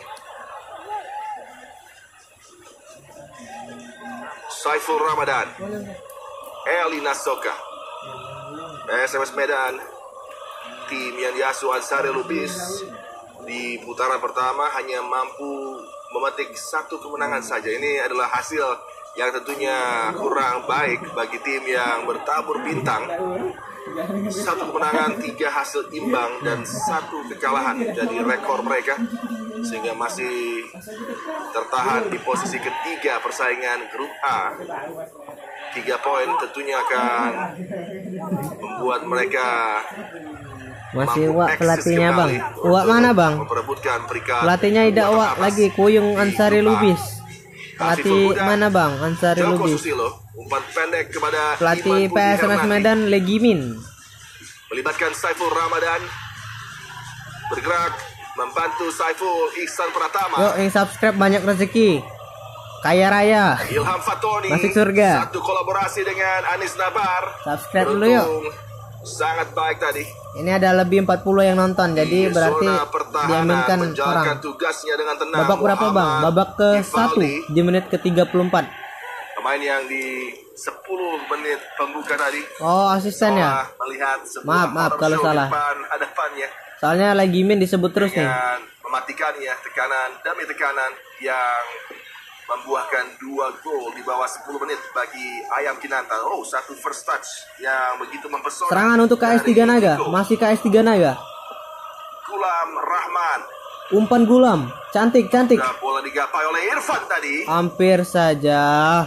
Saiful Ramadan, Elina Soka. P S M S Medan, tim yang diasuh Ansari Lubis, di putaran pertama hanya mampu memetik satu kemenangan saja. Ini adalah hasil yang tentunya kurang baik bagi tim yang bertabur bintang. Satu kemenangan, tiga hasil imbang, dan satu kekalahan menjadi rekor mereka, sehingga masih tertahan di posisi ketiga persaingan grup A. Tiga poin tentunya akan membuat mereka Masih mampu Wak eksis pelatihnya bang. kembali Wak untuk mana bang? memperebutkan peringkat Pelatihnya Ida dua Wak teratas lagi Kuyung di Ansari grup A. Lubis. Pelatih Afiful Huda, mana bang? Ansari Joko Lubis. Susilo, umpan pendek kepada Pelatih Iman P Budi S M S Hernandi. Medan Legimin. Melibatkan Saiful Ramadan, bergerak membantu Saiful Iksan Pratama. Yuk yang subscribe banyak rezeki. Kaya raya. Ilham Fatoni Masuk surga. satu kolaborasi dengan Anis Nabar. Subscribe dulu yuk. Beruntung sangat baik tadi. Ini ada lebih empat puluh yang nonton. Jadi Di berarti zona pertahanan diaminkan menjalankan orang. tugasnya dengan tenang. Babak berapa bang? Muhammad Babak ke satu Ivaldi, di menit ke tiga puluh empat. pemain yang di sepuluh menit pembuka tadi. Oh asisten ya. Seolah melihat sebuah Maaf, maaf horror kalau show salah. di depan hadapannya Soalnya Legimin disebut terus nih. dengan mematikannya tekanan demi tekanan yang membuahkan dua gol di bawah sepuluh menit bagi Ayam Kinanta. Oh, satu first touch yang begitu mempesona. Serangan untuk K S dari tiga Naga. Niko. Masih K S tiga Naga. Gulam Rahman. Umpan Gulam. Cantik, cantik. Sudah bola digapai oleh Irfan tadi. Hampir saja.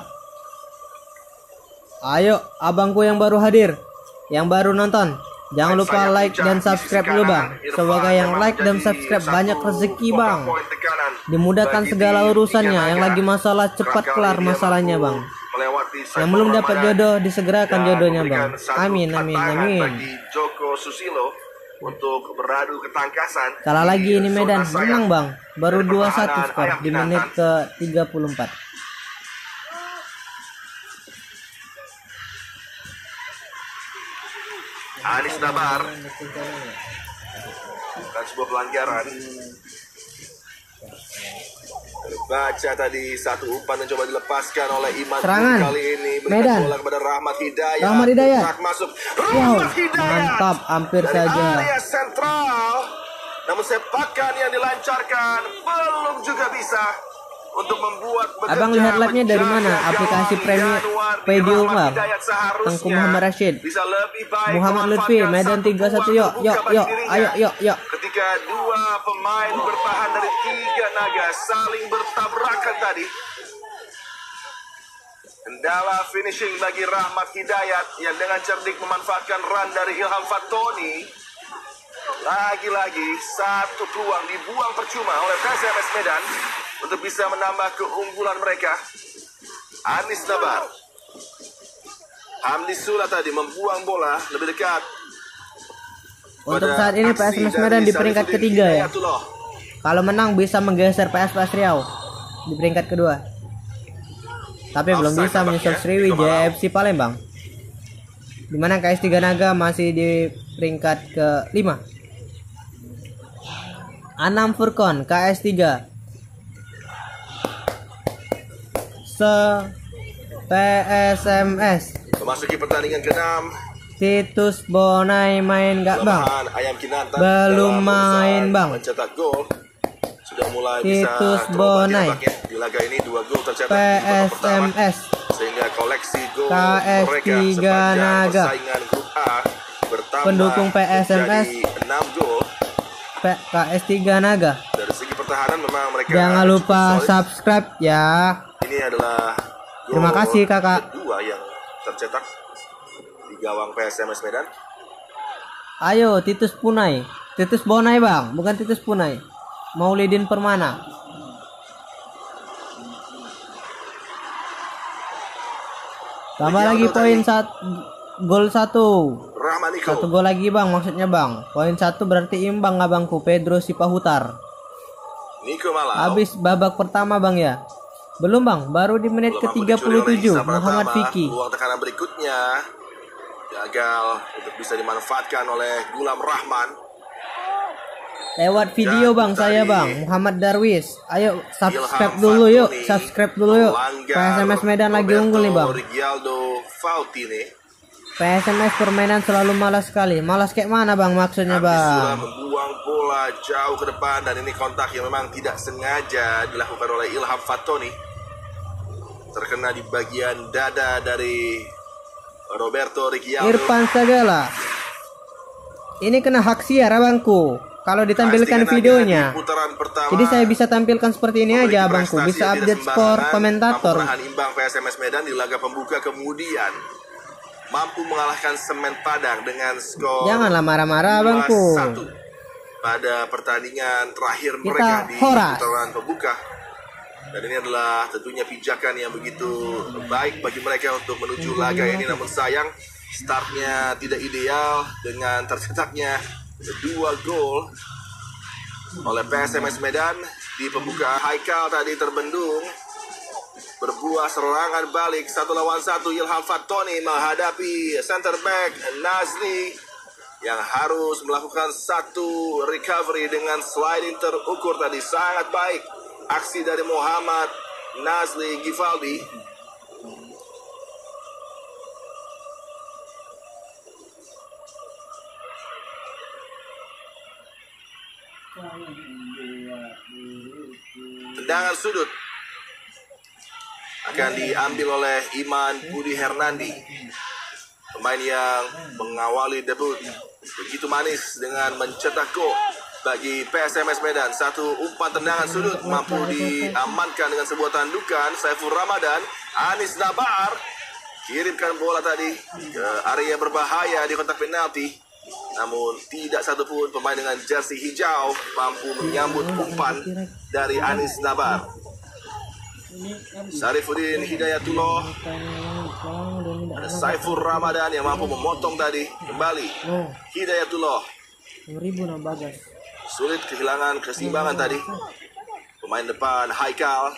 Ayo, abangku yang baru hadir, yang baru nonton, jangan lupa like dan subscribe dulu bang. Semoga yang like dan subscribe banyak rezeki bang. Dimudahkan segala urusannya. Yang lagi masalah cepat kelar masalahnya bang. Yang belum dapat jodoh disegerakan jodohnya bang. Amin, amin, amin. Bagi Joko Susilo untuk beradu ketangkasan. Kalah lagi ini Medan, Zona sayap menang bang. Baru dari dua satu pertahanan skor Ayam di Kinantan. menit ke tiga puluh empat. Anis Nabar, bukan sebuah pelanggaran. Baca tadi satu umpan yang coba dilepaskan oleh Iman Serangan. kali ini. Berikan Medan. bola kepada Rahmat Hidayat. Rahmat Hidayat. Trak masuk. Wow, Rahmat Hidayat. mantap, hampir Dari saja. area sentral. Namun sepakan yang dilancarkan belum juga bisa untuk membuat bekerja. Abang lihat live-nya dari mana? Aplikasi Premium Video Club. Tengku Muhammad Rashid. Bisa lebih baik Muhammad Lutfi, memanfaatkan Medan satu tiga satu, peluang yuk, terbuka yuk, bagi yuk, dirinya. ayo, yuk, yuk. Ketika dua pemain bertahan dari tiga naga saling bertabrakan tadi. Kendala finishing bagi Rahmat Hidayat yang dengan cerdik memanfaatkan run dari Ilham Fatoni. Lagi-lagi satu peluang dibuang percuma oleh P S M S Medan untuk bisa menambah keunggulan mereka. Anis Nabar. Hamdi Sula tadi membuang bola lebih dekat. Untuk saat ini P S M S Medan di peringkat ketiga ya. Kalau menang bisa menggeser P S P S Riau di peringkat kedua. Tapi belum bisa menyusul Sriwijaya F C Palembang. Dimana K S tiga Naga masih di peringkat ke lima. Anam Furkon K S tiga. Se P S M S. Memasuki pertandingan keenam. Titus Bonai main gak bang? Ayam Kinantan Belum main bang. Mencetak gol. Sudah mulai Titus bisa Bonai. di laga ini dua gol tercetak P S M S. sehingga koleksi gol K S tiga Naga. persaingan grup A bertambah Pendukung P S M S enam gol. P K S tiga Naga. Dari segi pertahanan memang mereka Jangan lupa solid. subscribe ya. Ini adalah gol Terima kasih kakak. kedua yang tercetak di gawang P S M S Medan. Ayo Titus Punai, Titus Bonai bang, bukan Titus Punai. Maulidin Permana. Tambah lagi poin saat gol satu. Rahmaniko. Satu gol lagi bang, maksudnya bang. Poin satu berarti imbang abangku. Pedro Sipahutar. Niko Malau. Habis babak pertama bang ya. Belum bang, baru di menit ke tiga puluh tujuh. Muhammad Fiki. Peluang tekanan berikutnya gagal untuk bisa dimanfaatkan oleh Gulam Rahman. Lewat video bang saya bang, Muhammad Darwis. Ayo subscribe dulu yuk, subscribe dulu yuk. P S M S Medan lagi unggul nih bang. Rigialdo Fautine. P S M S permainan selalu malas sekali. Malas kayak mana bang maksudnya bang? Membuang bola jauh ke depan dan ini kontak yang memang tidak sengaja dilakukan oleh Ilham Fatoni. Terkena di bagian dada dari Roberto Rigialdo. Irfan Sagala. Ini kena hak siar abangku. Kalau ditampilkan videonya. Jadi saya bisa tampilkan seperti ini aja abangku. Bisa update skor komentator. Menahan imbang P S M S Medan di laga pembuka kemudian mampu mengalahkan Semen Padang dengan skor Janganlah marah-marah abangku. dua satu pada pertandingan terakhir Kita mereka di horas. putaran pembuka. Dan ini adalah tentunya pijakan yang begitu baik bagi mereka untuk menuju laga ini. Namun sayang startnya tidak ideal dengan tercetaknya dua gol oleh P S M S Medan di pembuka. Haikal tadi terbendung berbuah serangan balik satu lawan satu. Ilham Fatoni menghadapi center back Nazli yang harus melakukan satu recovery dengan sliding terukur tadi. Sangat baik aksi dari Muhammad Nazli Givaldi. Tendangan sudut akan diambil oleh Iman Budi Hernandi, pemain yang mengawali debut begitu manis dengan mencetak gol bagi P S M S Medan. Satu umpan tendangan sudut mampu diamankan dengan sebuah tandukan. Saiful Ramadan, Anis Nabar kirimkan bola tadi ke area berbahaya di kotak penalti. Namun tidak satupun pemain dengan jersey hijau mampu menyambut umpan dari Anis Nabar. Sarifuddin Hidayatullah, ada Saiful Ramadan yang mampu memotong tadi. Kembali Hidayatullah, sulit kehilangan keseimbangan tadi. Pemain depan Haikal,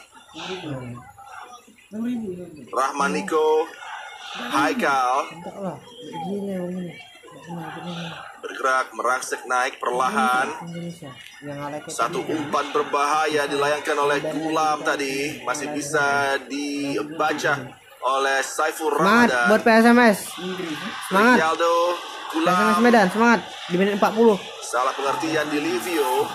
Rahman Niko, Haikal bergerak bergerak merangsek naik perlahan. Satu umpan berbahaya dilayangkan oleh Gulam tadi, masih bisa dibaca oleh Saiful Semangat Ramadan. buat P S M S. Semangat. Rivaldo, P S M S Gulam. Medan, semangat di menit empat puluh. Salah pengertian di Livio.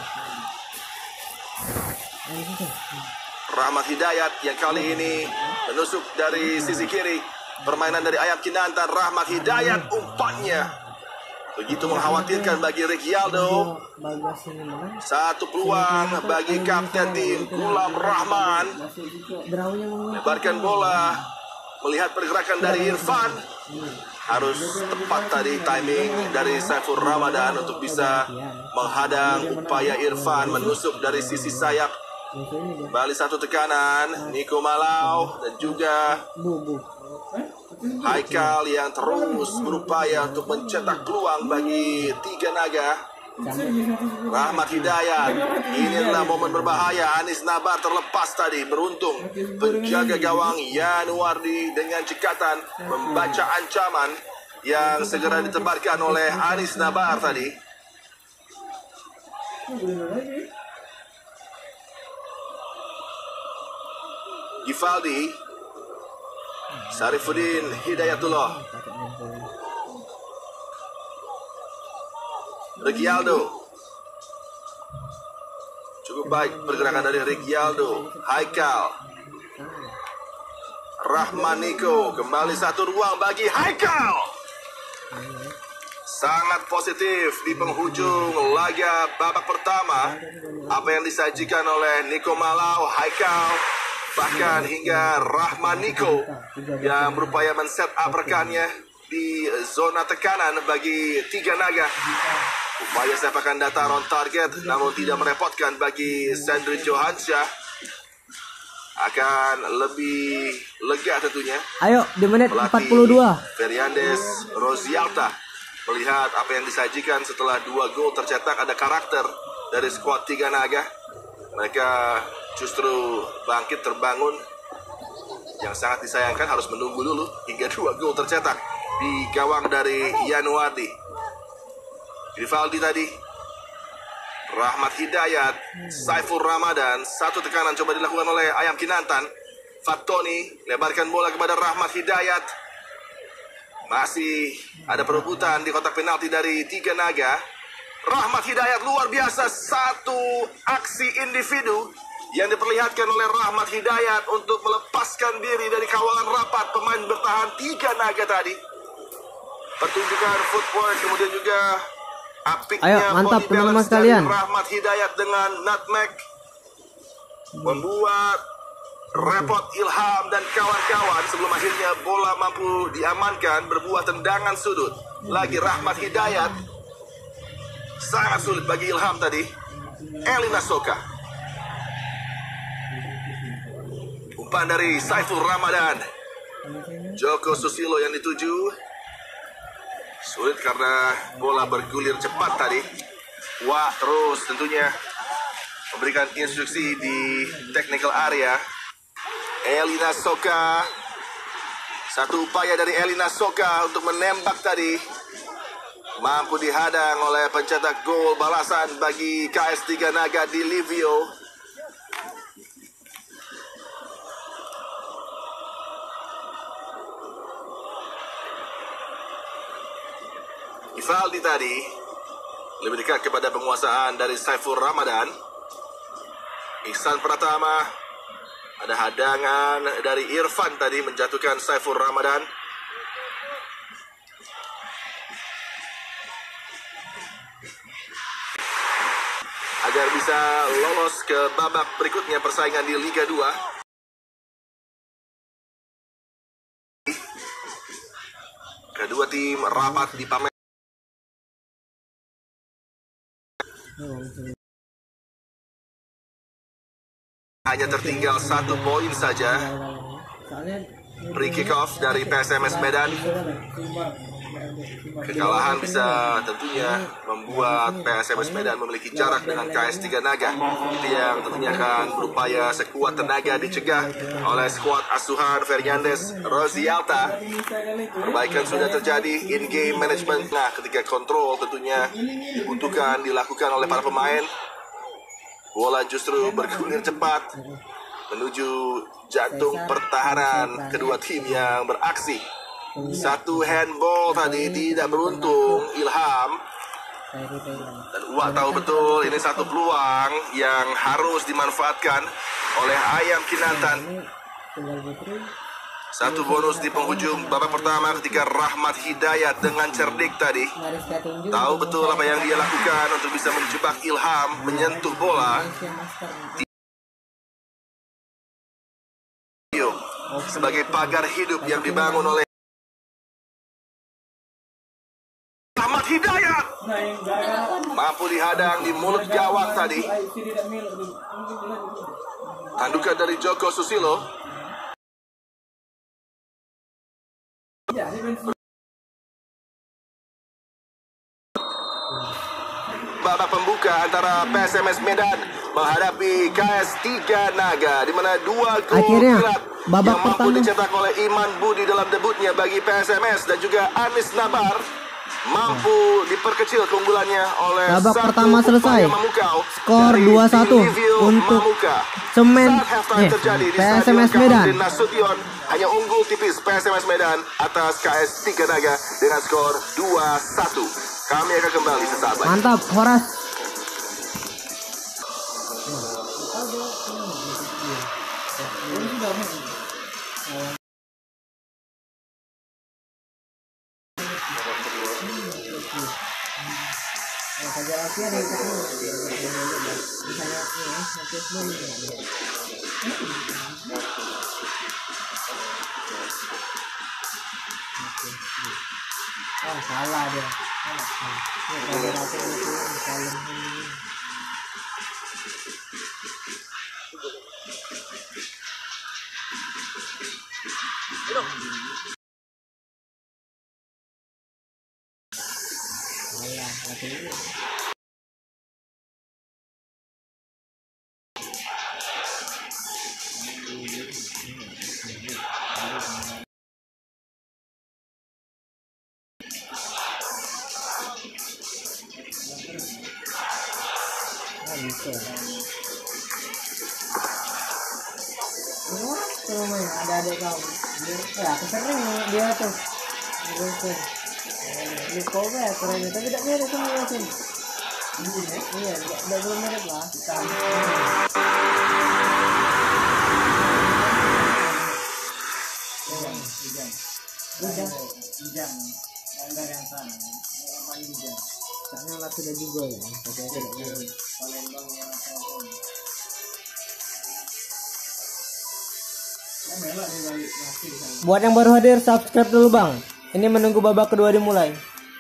Rahmat Hidayat yang kali ini menusuk dari sisi kiri. Permainan dari Ayam Kinantan. Rahmat Hidayat umpannya begitu mengkhawatirkan bagi Rivaldo. Satu peluang bagi kapten tim Gulam Rahman. Lebarkan bola. Melihat pergerakan dari Irfan. Harus tepat tadi timing dari Saiful Ramadan untuk bisa menghadang upaya Irfan menusuk dari sisi sayap. Balik satu tekanan, Niko Malau dan juga Haikal yang terus berupaya untuk mencetak peluang bagi Tiga Naga. Rahmat Hidayat, inilah momen berbahaya. Anis Nabar terlepas tadi, beruntung penjaga gawang Yanuardi dengan cekatan membaca ancaman yang segera ditebarkan oleh Anis Nabar tadi. Givaldi, Sarifuddin Hidayatullah, Rivaldo. Cukup baik pergerakan dari Rivaldo. Haikal, Rahman Niko, kembali satu ruang bagi Haikal. Sangat positif di penghujung laga babak pertama. Apa yang disajikan oleh Niko Malau, Haikal, bahkan hingga Rahman Niko yang berupaya men-set up rekannya di zona tekanan bagi Tiga Naga. Upaya sepakan datar on target namun tidak merepotkan bagi Sandri Johansyah. Akan lebih lega tentunya. Ayo di menit empat puluh dua. Feriandes Rosialta melihat apa yang disajikan setelah dua gol tercetak. Ada karakter dari skuad Tiga Naga. Mereka justru bangkit terbangun. Yang sangat disayangkan harus menunggu dulu hingga dua gol tercetak di gawang dari Yanuardi. Rivaldi tadi, Rahmat Hidayat, Saiful Ramadan. Satu tekanan coba dilakukan oleh Ayam Kinantan. Fatoni lebarkan bola kepada Rahmat Hidayat. Masih ada perebutan di kotak penalti dari Tiga Naga. Rahmat Hidayat luar biasa. Satu aksi individu yang diperlihatkan oleh Rahmat Hidayat untuk melepaskan diri dari kawalan rapat pemain bertahan Tiga Naga tadi. Pertunjukan footwork, kemudian juga apiknya. Ayo mantap body balance teman-teman sekalian. dari Rahmat Hidayat dengan nutmeg membuat repot Ilham dan kawan-kawan sebelum akhirnya bola mampu diamankan. Berbuah tendangan sudut lagi Rahmat Hidayat. Sangat sulit bagi Ilham tadi. Elina Soka, umpan dari Saiful Ramadan. Joko Susilo yang dituju. Sulit karena bola bergulir cepat tadi. Wah, terus tentunya memberikan instruksi di technical area. Elina Soka. Satu upaya dari Elina Soka untuk menembak tadi. Mampu dihadang oleh pencetak gol balasan bagi K S Tiga Naga di Livio. Givaldi tadi lebih dekat kepada penguasaan dari Saiful Ramadan. Ihsan Pratama. Ada hadangan dari Irfan tadi menjatuhkan Saiful Ramadan. Agar bisa lolos ke babak berikutnya persaingan di Liga dua. Kedua tim rapat di pamer. Hanya tertinggal satu poin saja. Free kick off dari P S M S Medan. Kekalahan bisa tentunya membuat P S M S Medan memiliki jarak dengan K S tiga Naga yang tentunya akan berupaya sekuat tenaga dicegah oleh skuad asuhan Fernandes Rosialta. Perbaikan sudah terjadi in game management. Nah, ketika kontrol tentunya dibutuhkan dilakukan oleh para pemain. Bola justru bergulir cepat menuju jantung pertahanan kedua tim yang beraksi. Satu handball tadi tidak beruntung Ilham. Dan Uwak tahu betul ini satu peluang yang harus dimanfaatkan oleh Ayam Kinantan. Satu bonus di penghujung babak pertama ketika Rahmat Hidayat dengan cerdik tadi tahu betul apa yang dia lakukan untuk bisa menjebak Ilham menyentuh bola. Sebagai pagar hidup yang dibangun oleh Rahmat Hidayat, mampu dihadang di mulut gawang tadi. Tandukan dari Joko Susilo. Babak pembuka antara P S M S Medan menghadapi K S tiga Naga, di mana dua gol kilat babak yang mampu pertama dicetak oleh Iman Budi dalam debutnya bagi P S M S dan juga Anis Nabar mampu diperkecil keunggulannya oleh babak satu pertama selesai. memukau Skor dari dua satu Silvio untuk Mamuka. Semen Saat halftime eh, terjadi di P S M S Stadion Medan. Kamarudin Nasution, hanya unggul tipis P S M S Medan atas K S tiga Naga dengan skor dua satu. Kami akan kembali sesaat lagi. Mantap, Horas. Oh, salah dia. Ada adik kau. Ya, aku sering dia tuh. Di kowe keren tapi tidak mirip sama Yasin. Iya, tidak belum mirip lah. Ujang, ujang, ujang, gambar yang sana. Apa ujang? Karena lah sudah juga ya. Tapi tidak mirip. Palembang yang apa? Buat yang baru hadir, subscribe dulu bang. Ini menunggu babak kedua dimulai.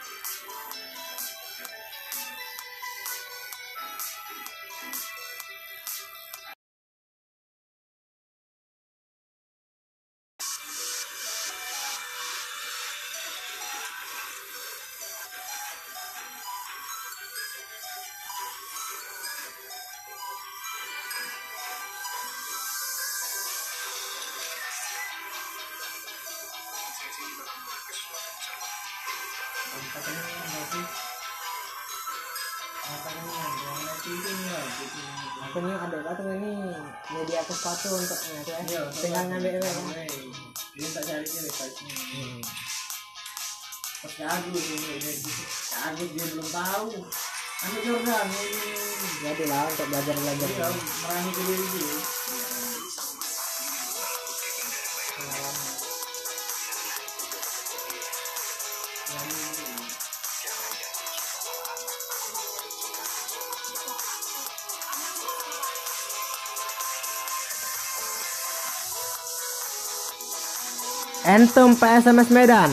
Aku nih ada satu ini media sepatu untuknya ya. Tinggal ngambil ya. Ini tak cari ini ini. Pas Agus ini Agus dia belum tahu. Anu Jordan ini jadi lah untuk belajar belajar. Merani ke diri dia. Anthem P S M S Medan.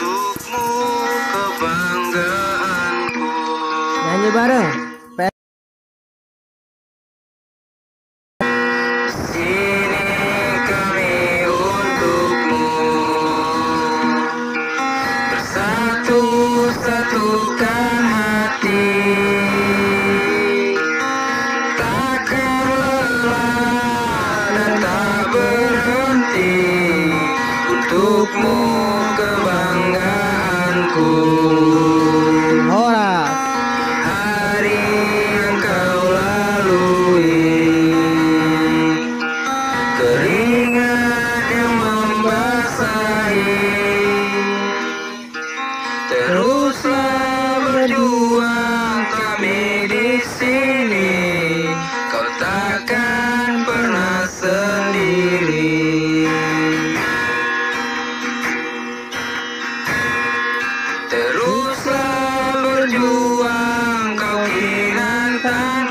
Nyanyi bareng. Sini kami untukmu bersatu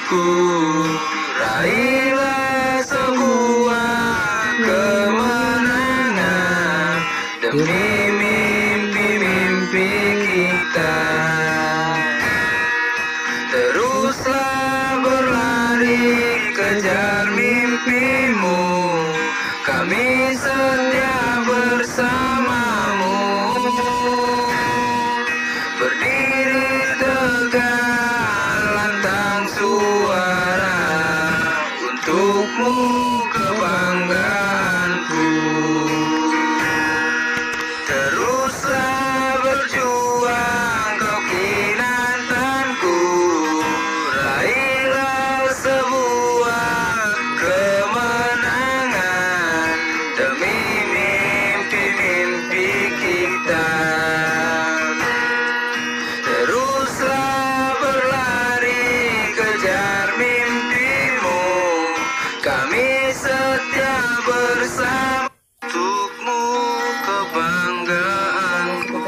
ku, raihlah sebuah kemenangan demi mimpi-mimpi kita. Teruslah berlari, kejar mimpimu, kami setia bersamamu. Berdiri tegak, lantang suara, untukmu kebanggaanku. Teruslah berjuang, kau kinantanku, raihlah sebuah kemenangan demi mimpi-mimpi kita. Teruslah berlari, kejar mimpimu, kami setia bersama. Untukmu kebanggaanku.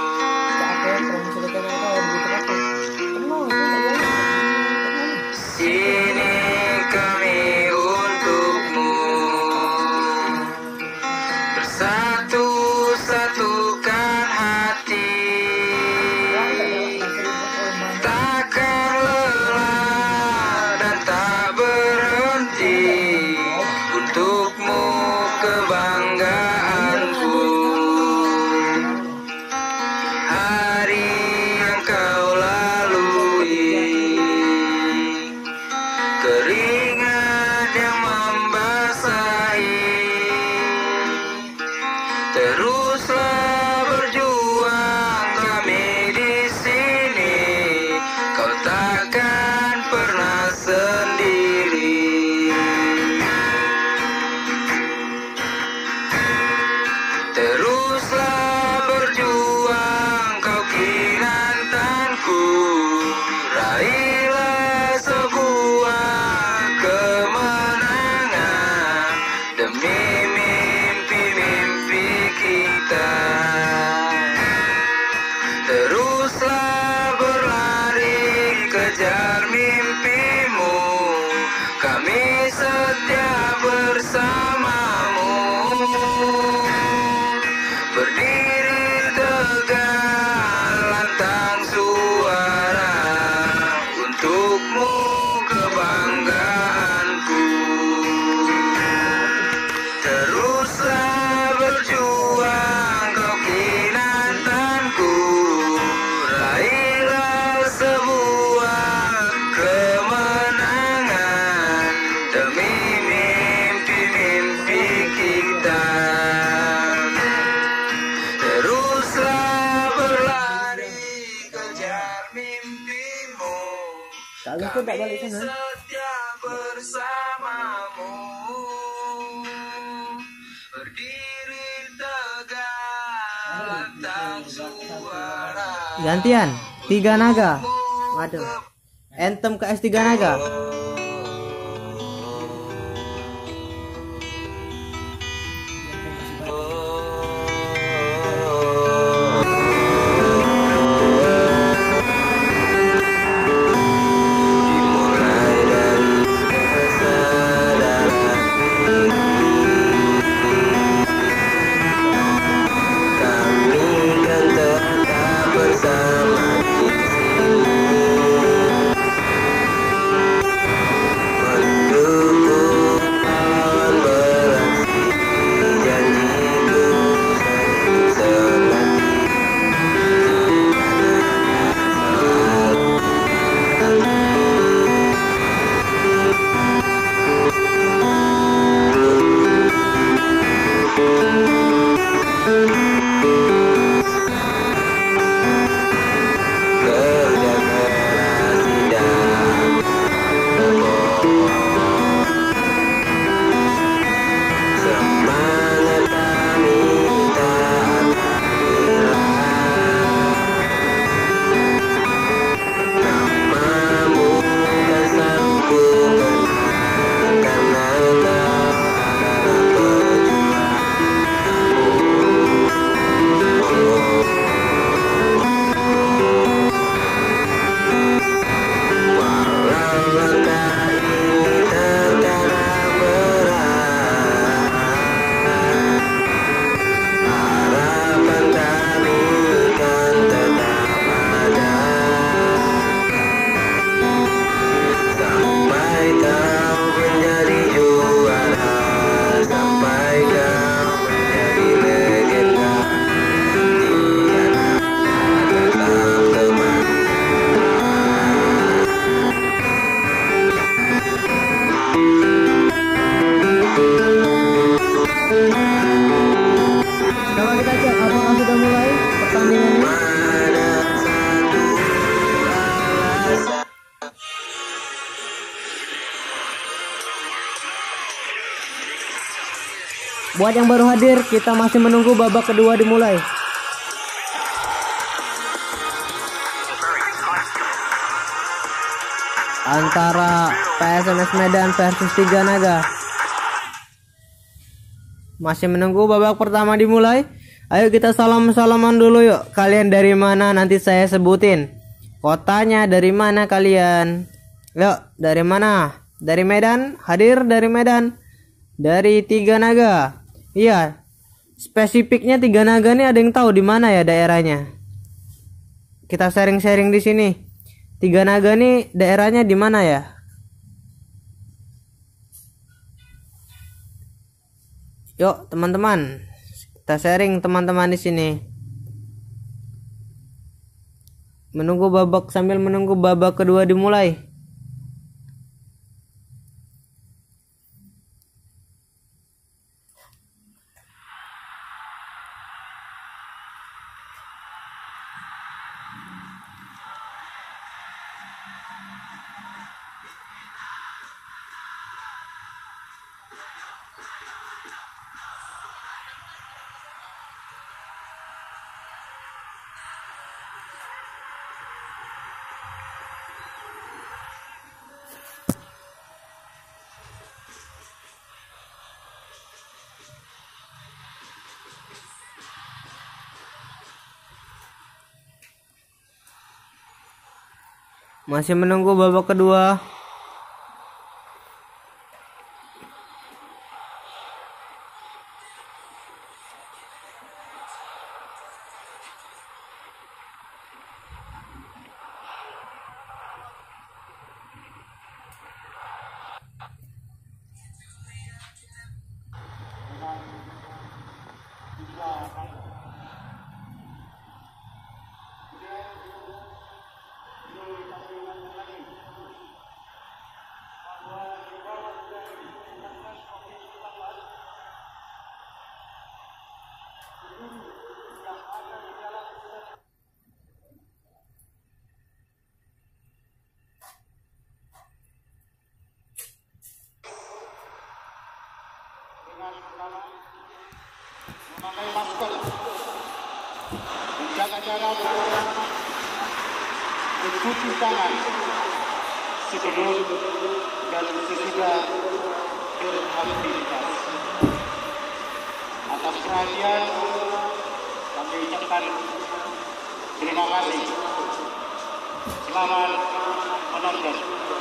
Sini kami untukmu, bersatu satukan hati, takkan lelah dan tak berhenti. Untukmu kebanggaanku. Hari yang kau lalui, keringat yang membasahi, teruslah berjuang, kami di sini, kau takkan pernah sendiri. Teruslah berjuang, kau kinantanku, raihlah sebuah kemenangan demi mimpi-mimpi kita. Teruslah berlari, kejar mimpimu, kami setia bersamamu. Berdiri tegak, lantang suara, untukmu kebanggaanku. Teruslah berjuang, kau kinantanku, raihlah sebuah kemenangan demi mimpi-mimpi kita. Teruslah berlari, kejar mimpimu, Kagak kok tak balik kami sana. setia bersamamu. Berdiri tegak, lantang suara. Gantian tiga naga. Waduh. Anthem ke S tiga naga. Bersama di sini. Buat yang baru hadir, kita masih menunggu babak kedua dimulai. Antara P S M S Medan versus Tiga Naga. Masih menunggu babak pertama dimulai. Ayo kita salam-salaman dulu yuk. Kalian dari mana nanti saya sebutin. Kotanya dari mana kalian? Yuk, dari mana? Dari Medan? Hadir dari Medan. Dari Tiga Naga. Iya. Spesifiknya Tiga Naga nih ada yang tahu di mana ya daerahnya? Kita sharing-sharing di sini. Tiga Naga nih daerahnya di mana ya? Yuk, teman-teman. Kita sharing teman-teman di sini. Menunggu babak sambil menunggu babak kedua dimulai. Masih menunggu babak kedua. Memakai masker, menjaga jarak, mencuci tangan sebelum dan sesudah beraktivitas. Atas perhatian kami ucapkan terima kasih. Selamat menonton.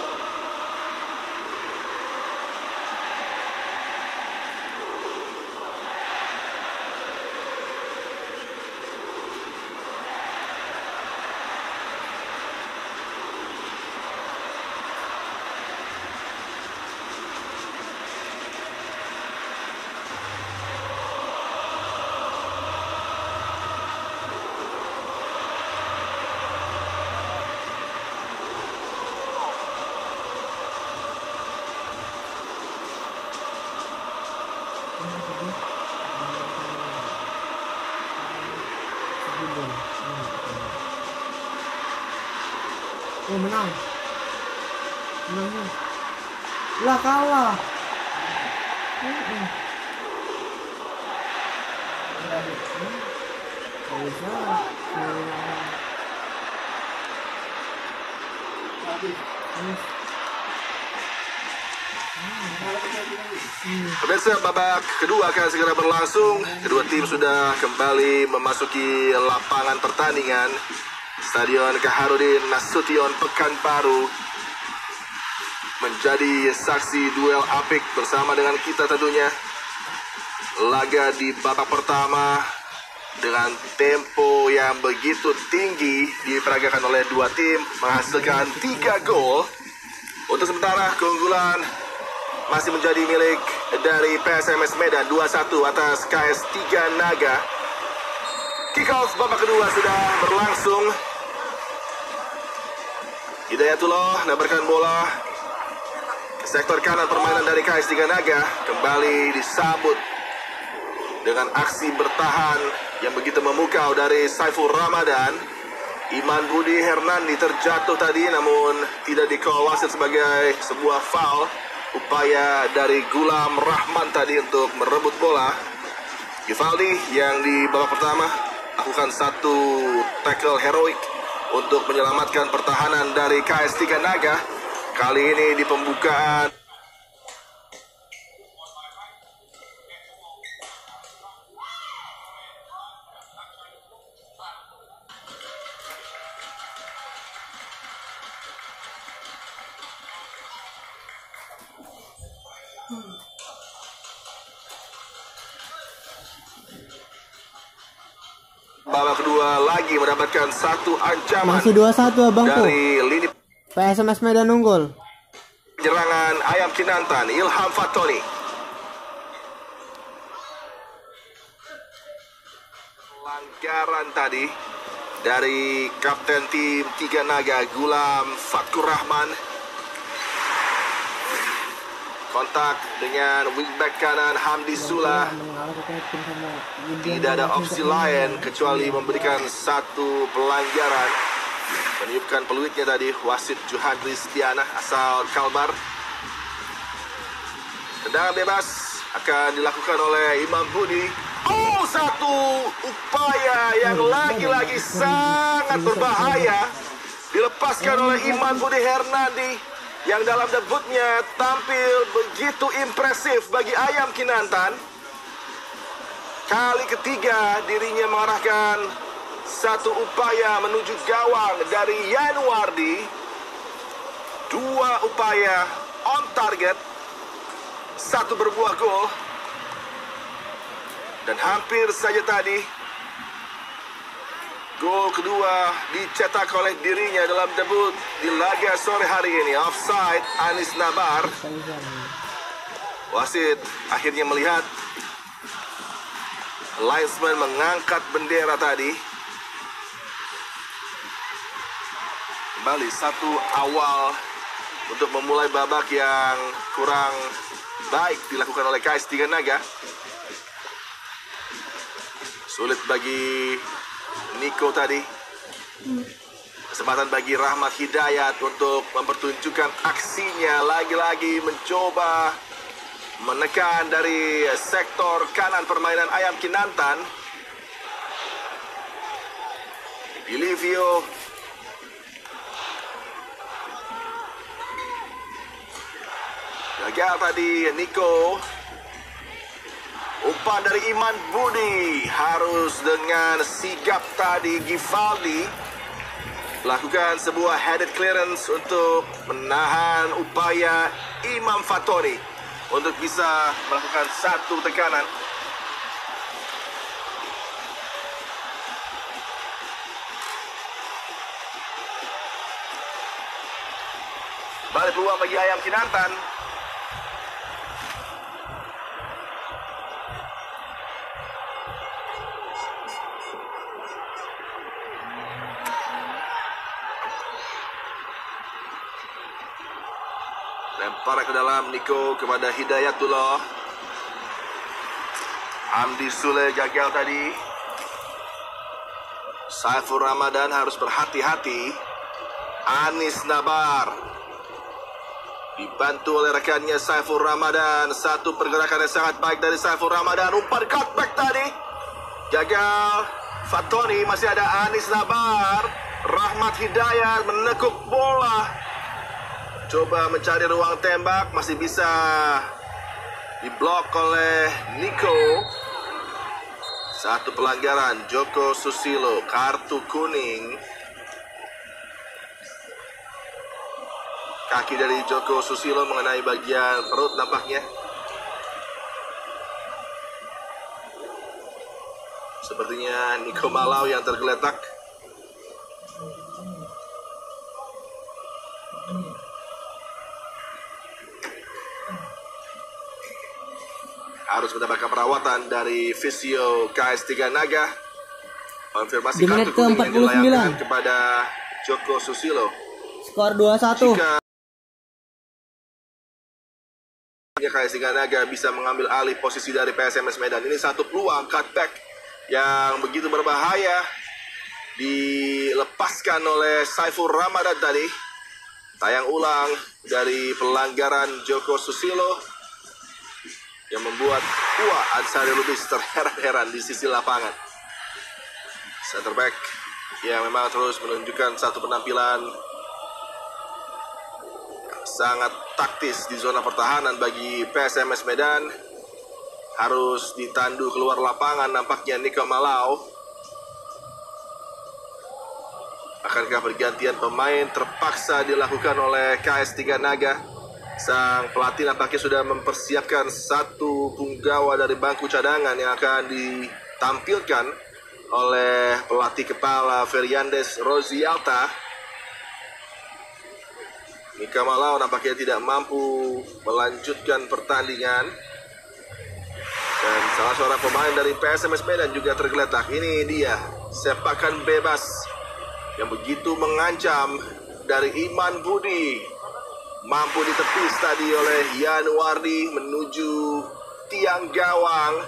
Oh, menang. Menang. Lah kalah. Heeh. Pemirsa, babak kedua akan segera berlangsung. Kedua tim sudah kembali memasuki lapangan pertandingan Stadion Kaharudin Nasution Pekanbaru, menjadi saksi duel apik bersama dengan kita tentunya. Laga di babak pertama dengan tempo yang begitu tinggi diperagakan oleh dua tim, menghasilkan tiga gol. Untuk sementara keunggulan masih menjadi milik dari P S M S Medan dua satu atas K S Tiga Naga. Kick off babak kedua sudah berlangsung. Hidayatullah menabarkan bola ke sektor kanan permainan dari K S Tiga Naga. Kembali disambut dengan aksi bertahan yang begitu memukau dari Saiful Ramadan. Iman Budi Hernandi terjatuh tadi namun tidak di-call wasit sebagai sebuah foul. upaya dari Gulam Rahman tadi untuk merebut bola. Givaldi yang di babak pertama lakukan satu tackle heroik untuk menyelamatkan pertahanan dari K S tiga Naga. Kali ini di pembukaan babak kedua lagi mendapatkan satu ancaman. Masih dua satu abangku. Dari lini P S M S Medan unggul. penyerangan Ayam Kinantan, Ilham Fatoni. Pelanggaran tadi dari kapten tim tiga Naga, Gulam Fatkur Rahman. Kontak dengan wingback kanan Hamdi Sula. Tidak ada opsi lain kecuali memberikan satu pelanggaran. Meniupkan peluitnya tadi wasit Juhandri Setiana asal Kalbar. Tendangan bebas akan dilakukan oleh Imam Budi. Oh, satu upaya yang lagi-lagi sangat berbahaya dilepaskan oleh Imam Budi Hernandi yang dalam debutnya tampil begitu impresif bagi Ayam Kinantan. Kali ketiga dirinya mengarahkan satu upaya menuju gawang dari Yanuardi. Dua upaya on target, satu berbuah gol. Dan hampir saja tadi gol kedua dicetak oleh dirinya dalam debut di laga sore hari ini. Offside Anis Nabar. Wasit akhirnya melihat linesman mengangkat bendera tadi. Kembali satu awal untuk memulai babak yang kurang baik dilakukan oleh K S tiga Naga. Sulit bagi Niko tadi. Kesempatan bagi Rahmat Hidayat untuk mempertunjukkan aksinya, lagi-lagi mencoba menekan dari sektor kanan permainan Ayam Kinantan. Ilivio gagal tadi. Niko, umpan dari Iman Budi, harus dengan sigap tadi Givaldi lakukan sebuah headed clearance untuk menahan upaya Imam Fatoni untuk bisa melakukan satu tekanan. Balik peluang bagi Ayam Kinantan. Lempar ke dalam Niko kepada Hidayatullah. Hamdi Sule gagal tadi. Saiful Ramadan harus berhati-hati. Anis Nabar dibantu oleh rekannya Saiful Ramadan. Satu pergerakan yang sangat baik dari Saiful Ramadan. Umpan cutback tadi gagal. Fatoni, masih ada Anis Nabar. Rahmat Hidayat menekuk bola, coba mencari ruang tembak, masih bisa diblok oleh Niko. Satu pelanggaran, Joko Susilo, kartu kuning. Kaki dari Joko Susilo mengenai bagian perut nampaknya. Sepertinya Niko Malau yang tergeletak. Harus mendapatkan perawatan dari fisio K S tiga Naga. Konfirmasi Di menit kartu ke kuning empat yang puluh sembilan dilayangkan kepada Joko Susilo. Skor dua satu. Jika K S tiga Naga bisa mengambil alih posisi dari P S M S Medan, ini satu peluang cutback yang begitu berbahaya dilepaskan oleh Saiful Ramadan tadi. Tayang ulang dari pelanggaran Joko Susilo yang membuat Ua Ansari Lubis terheran-heran di sisi lapangan. Center back yang memang terus menunjukkan satu penampilan sangat taktis di zona pertahanan bagi P S M S Medan. Harus ditandu keluar lapangan nampaknya Niko Malau. Akankah pergantian pemain terpaksa dilakukan oleh K S tiga Naga? Sang pelatih nampaknya sudah mempersiapkan satu punggawa dari bangku cadangan yang akan ditampilkan oleh pelatih kepala Feriandes Rozialta. Niko Malau nampaknya tidak mampu melanjutkan pertandingan. Dan salah seorang pemain dari P S M S Medan juga tergeletak. Ini dia, sepakan bebas yang begitu mengancam dari Iman Budi. Mampu ditepis tadi oleh Yanuardi menuju tiang gawang.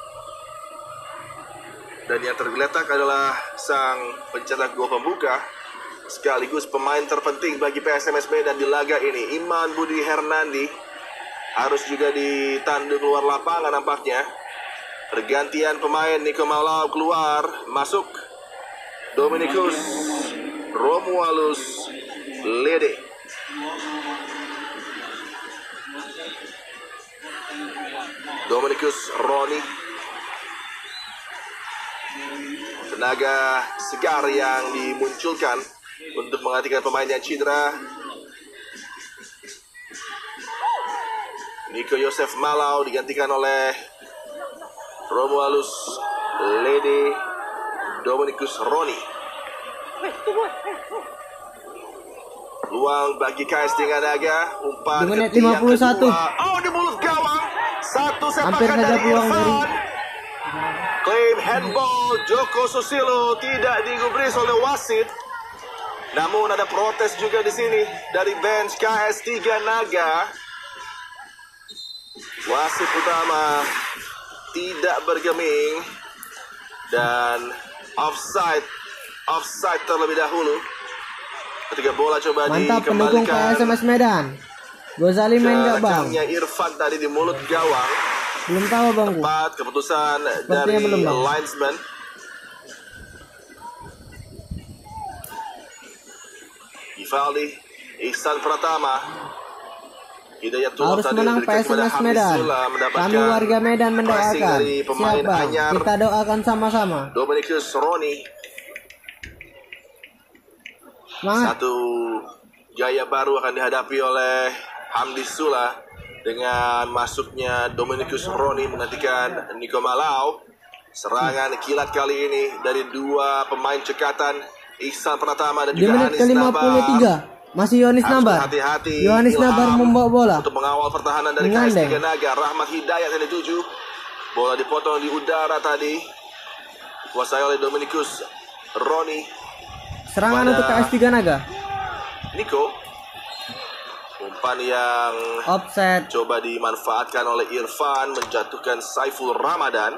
Dan yang tergeletak adalah sang pencetak gol pembuka sekaligus pemain terpenting bagi P S M S Medan di laga ini, Iman Budi Hernandi. Harus juga ditandu keluar lapangan nampaknya. Pergantian pemain, Niko Malau keluar, masuk Dominikus Romualus Lede. Dominikus Roni, tenaga segar yang dimunculkan untuk menggantikan pemain yang cedera. Niko Yosef Malau digantikan oleh Romualus Lede, Dominikus Roni. Luang bagi K S tiga Naga, umpan Di menit ke tiang lima puluh satu. kedua. Oh, di mulut gawang. Satu Hampir sepakan saja dari peluang Irfan. dari Klaim handball Joko Susilo tidak digubris oleh wasit. Namun ada protes juga di sini dari bench K S tiga Naga. Wasit utama tidak bergeming dan offside offside terlebih dahulu ketika bola coba Mantap pendukung P dikembalikan. S M S Medan. Gozali main gak bang? Kencangnya Irfan tadi di mulut gawang. Belum tahu bang. Tepat keputusan Sepertinya dari belum, Bang. linesman. Ivaldi, Ihsan Pratama. Hidayatullah Harus tadi menang P diberikan S M kepada S Hamdi Medan. Sula, mendapatkan Kami warga Medan passing mendoakan. dari pemain Siap bang? anyar Kita doakan sama-sama. Dominikus Roni. Semangat. Satu gaya baru akan dihadapi oleh Hamdi Sula dengan masuknya Dominikus Roni menggantikan Niko Malau. Serangan kilat kali ini dari dua pemain cekatan, Ihsan Pratama dan Di juga menit Anis ke lima puluh tiga. Nabar. Masih Yohanes Harus Nabar. berhati-hati Yohanes Ilham Nabar membawa bola. untuk mengawal pertahanan dari K S Mengandeng. tiga Naga. Rahmat Hidayat yang dituju. Bola dipotong di udara tadi. Kuasai oleh Dominikus Roni. Serangan Pada untuk K S tiga Naga. Niko. Umpan yang Offset. coba dimanfaatkan oleh Irfan menjatuhkan Saiful Ramadan.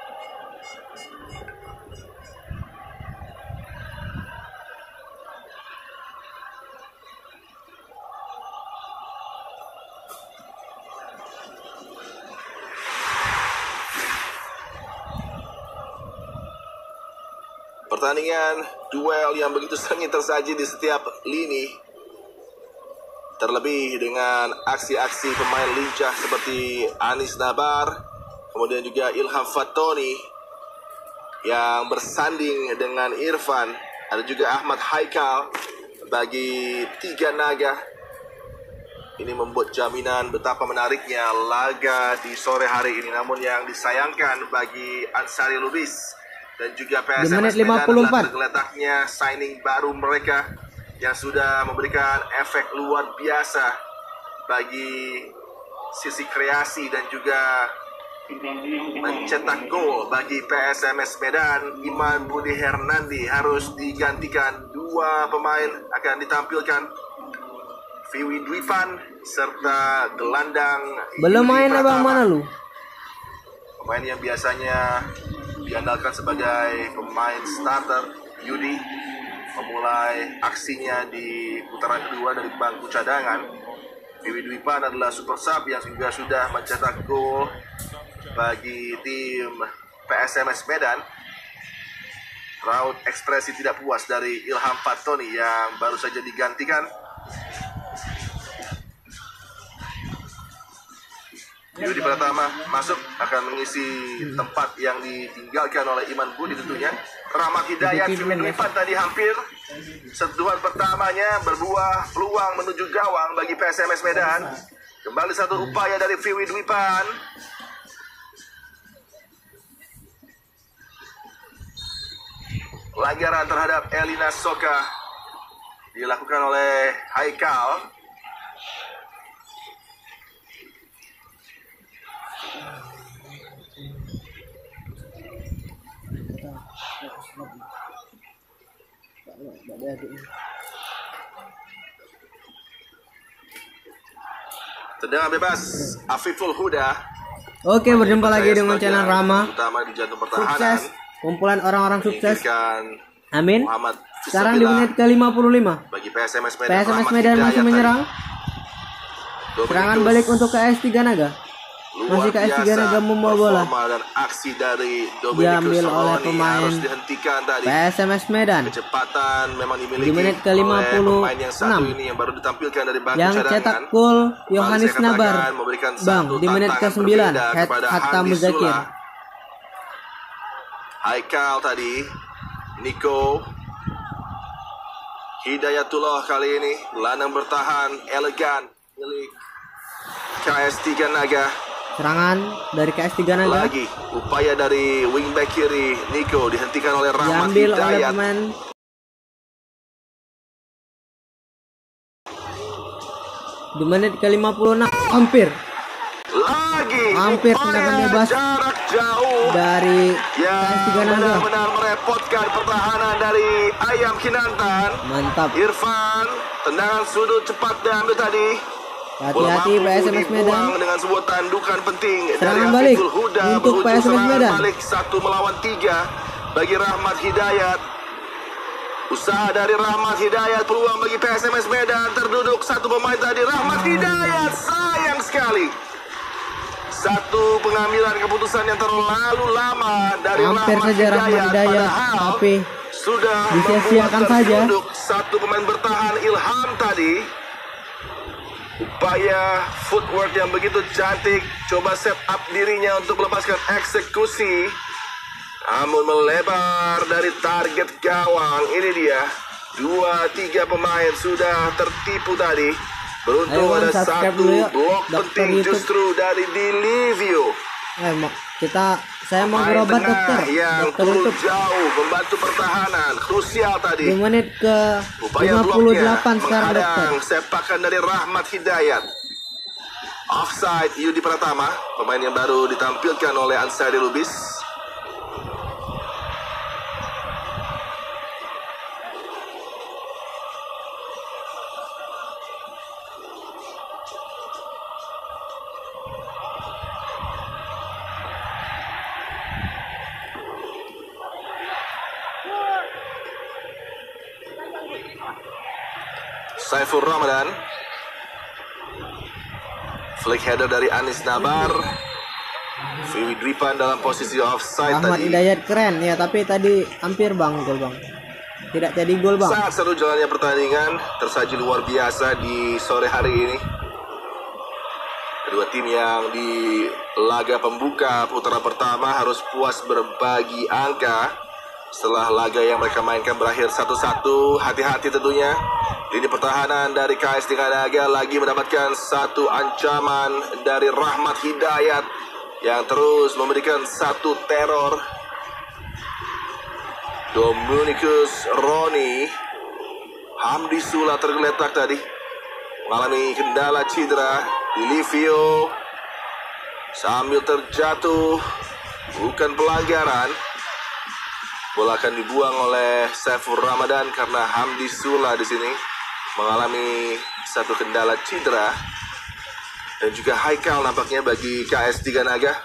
Pertandingan duel yang begitu sengit tersaji di setiap lini. Terlebih dengan aksi-aksi pemain lincah seperti Anis Nabar, kemudian juga Ilham Fatoni yang bersanding dengan Irfan. Ada juga Ahmad Haikal bagi tiga Naga. Ini membuat jaminan betapa menariknya laga di sore hari ini. Namun yang disayangkan bagi Ansari Lubis dan juga P S M S Di menit lima Medan puluh adalah empat. tergeletaknya signing baru mereka yang sudah memberikan efek luar biasa bagi sisi kreasi dan juga mencetak gol bagi P S M S Medan. Iman Budi Hernandi harus digantikan. Dua pemain akan ditampilkan, Viwi Dwipan serta gelandang Belum Yudi main abang, Pratama. mana lu? Pemain yang biasanya diandalkan sebagai pemain starter, Yudi memulai aksinya di putaran kedua dari bangku cadangan. Vivi Dwipan adalah super sub yang juga sudah mencetak gol bagi tim P S M S Medan. Raut ekspresi tidak puas dari Ilham Fatoni yang baru saja digantikan. Yudi Pratama masuk akan mengisi tempat yang ditinggalkan oleh Iman Budi tentunya. Rahmat Hidayat Vivi Dwipan tadi hampir sentuhan pertamanya berbuah peluang menuju gawang bagi P S M S Medan. Kembali satu upaya dari Vivi Dwipan. Pelanggaran terhadap Elina Soka dilakukan oleh Haikal. Tendangan bebas Afiful Huda. Oke, berjumpa lagi dengan channel Rama. Utama di jantung pertahanan. Sukses, kumpulan orang-orang sukses. Amin. Muhammad Sekarang di menit ke lima puluh lima. Bagi P S M S Medan, P S M S Medan masih menyerang. Serangan balik untuk K S tiga Naga. Masih K S tiga Naga membawa bola. Dan aksi dari diambil oleh pemain harus dihentikan tadi. P S M S Medan. Kecepatan memang dimiliki di menit ke lima puluh enam. Yang satu ini yang baru ditampilkan dari bangku yang cadangan. cetak gol Yohanes Nabar. Bang, di menit ke sembilan Hatta Muzakir. Haikal tadi, Nico Hidayatullah kali ini gelandang bertahan elegan milik K S tiga Naga. Serangan dari K S tiga Naga. Lagi upaya dari wingback kiri Nico dihentikan oleh Rahmat diambil Hidayat. Oleh pemain di menit ke lima puluh enam hampir. Lagi hampir tendangan bebas jarak jauh dari ya, K S tiga Naga. Benar-benar merepotkan pertahanan dari Ayam Kinantan. Mantap. Irfan, tendangan sudut cepat diambil tadi. Hati-hati P S M S Medan dengan sebuah tandukan penting serangan dari balik Huda untuk P S M S Medan. Balik satu melawan tiga bagi Rahmat Hidayat. Usaha dari Rahmat Hidayat, peluang bagi P S M S Medan. Terduduk satu pemain tadi, Rahmat Hidayat. Sayang sekali. Satu pengambilan keputusan yang terlalu lama dari hampir Rahmat saja Rahmat Hidayat, tapi sudah disia-siakan saja. Satu pemain bertahan Ilham tadi. Upaya footwork yang begitu cantik, coba set up dirinya untuk melepaskan eksekusi. Namun melebar dari target gawang. Ini dia, dua tiga pemain sudah tertipu tadi. Beruntung Ayo, ada subscribe satu dulu ya, blok dokter penting YouTube. justru dari Dilivio. Eh, kita saya mau Pemain berobat tengah dokter. yang Dokter turun YouTube. jauh membantu pertahanan, krusial tadi. Di menit ke Upaya lima puluh delapan bloknya sekarang dokter. menghadang sepakan dari Rahmat Hidayat. Offside Yudi Pratama, pemain yang baru ditampilkan oleh Ansari Lubis. Saiful Ramadan, flick header dari Anis Nabar. Vivi Dwipan dalam posisi offside Rahmat tadi. Hidayat keren ya, tapi tadi hampir bang gol bang. Tidak jadi gol bang. Sangat seru jalannya pertandingan, tersaji luar biasa di sore hari ini. Kedua tim yang di laga pembuka putaran pertama harus puas berbagi angka. Setelah laga yang mereka mainkan berakhir satu satu, hati-hati tentunya. Lini pertahanan dari K S tiga Naga lagi mendapatkan satu ancaman dari Rahmat Hidayat yang terus memberikan satu teror. Dominikus Roni, Hamdi Sula tergeletak tadi, mengalami kendala cedera. Dilivio sambil terjatuh, bukan pelanggaran. Bola akan dibuang oleh Saiful Ramadan karena Hamdi Sula di sini mengalami satu kendala cedera. Dan juga Haikal nampaknya bagi K S tiga Naga.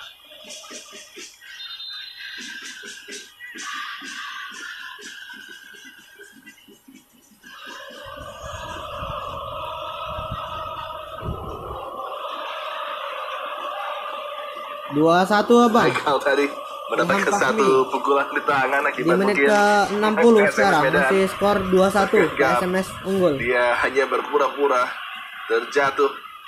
dua satu abang. Haikal tadi mendapatkan Ilham satu Fahmi. pukulan di tangan Di akibat menit mungkin ke enam puluh P S M S sekarang Medan masih skor dua satu. P tergagap. S M S unggul. Dia hanya berpura-pura terjatuh.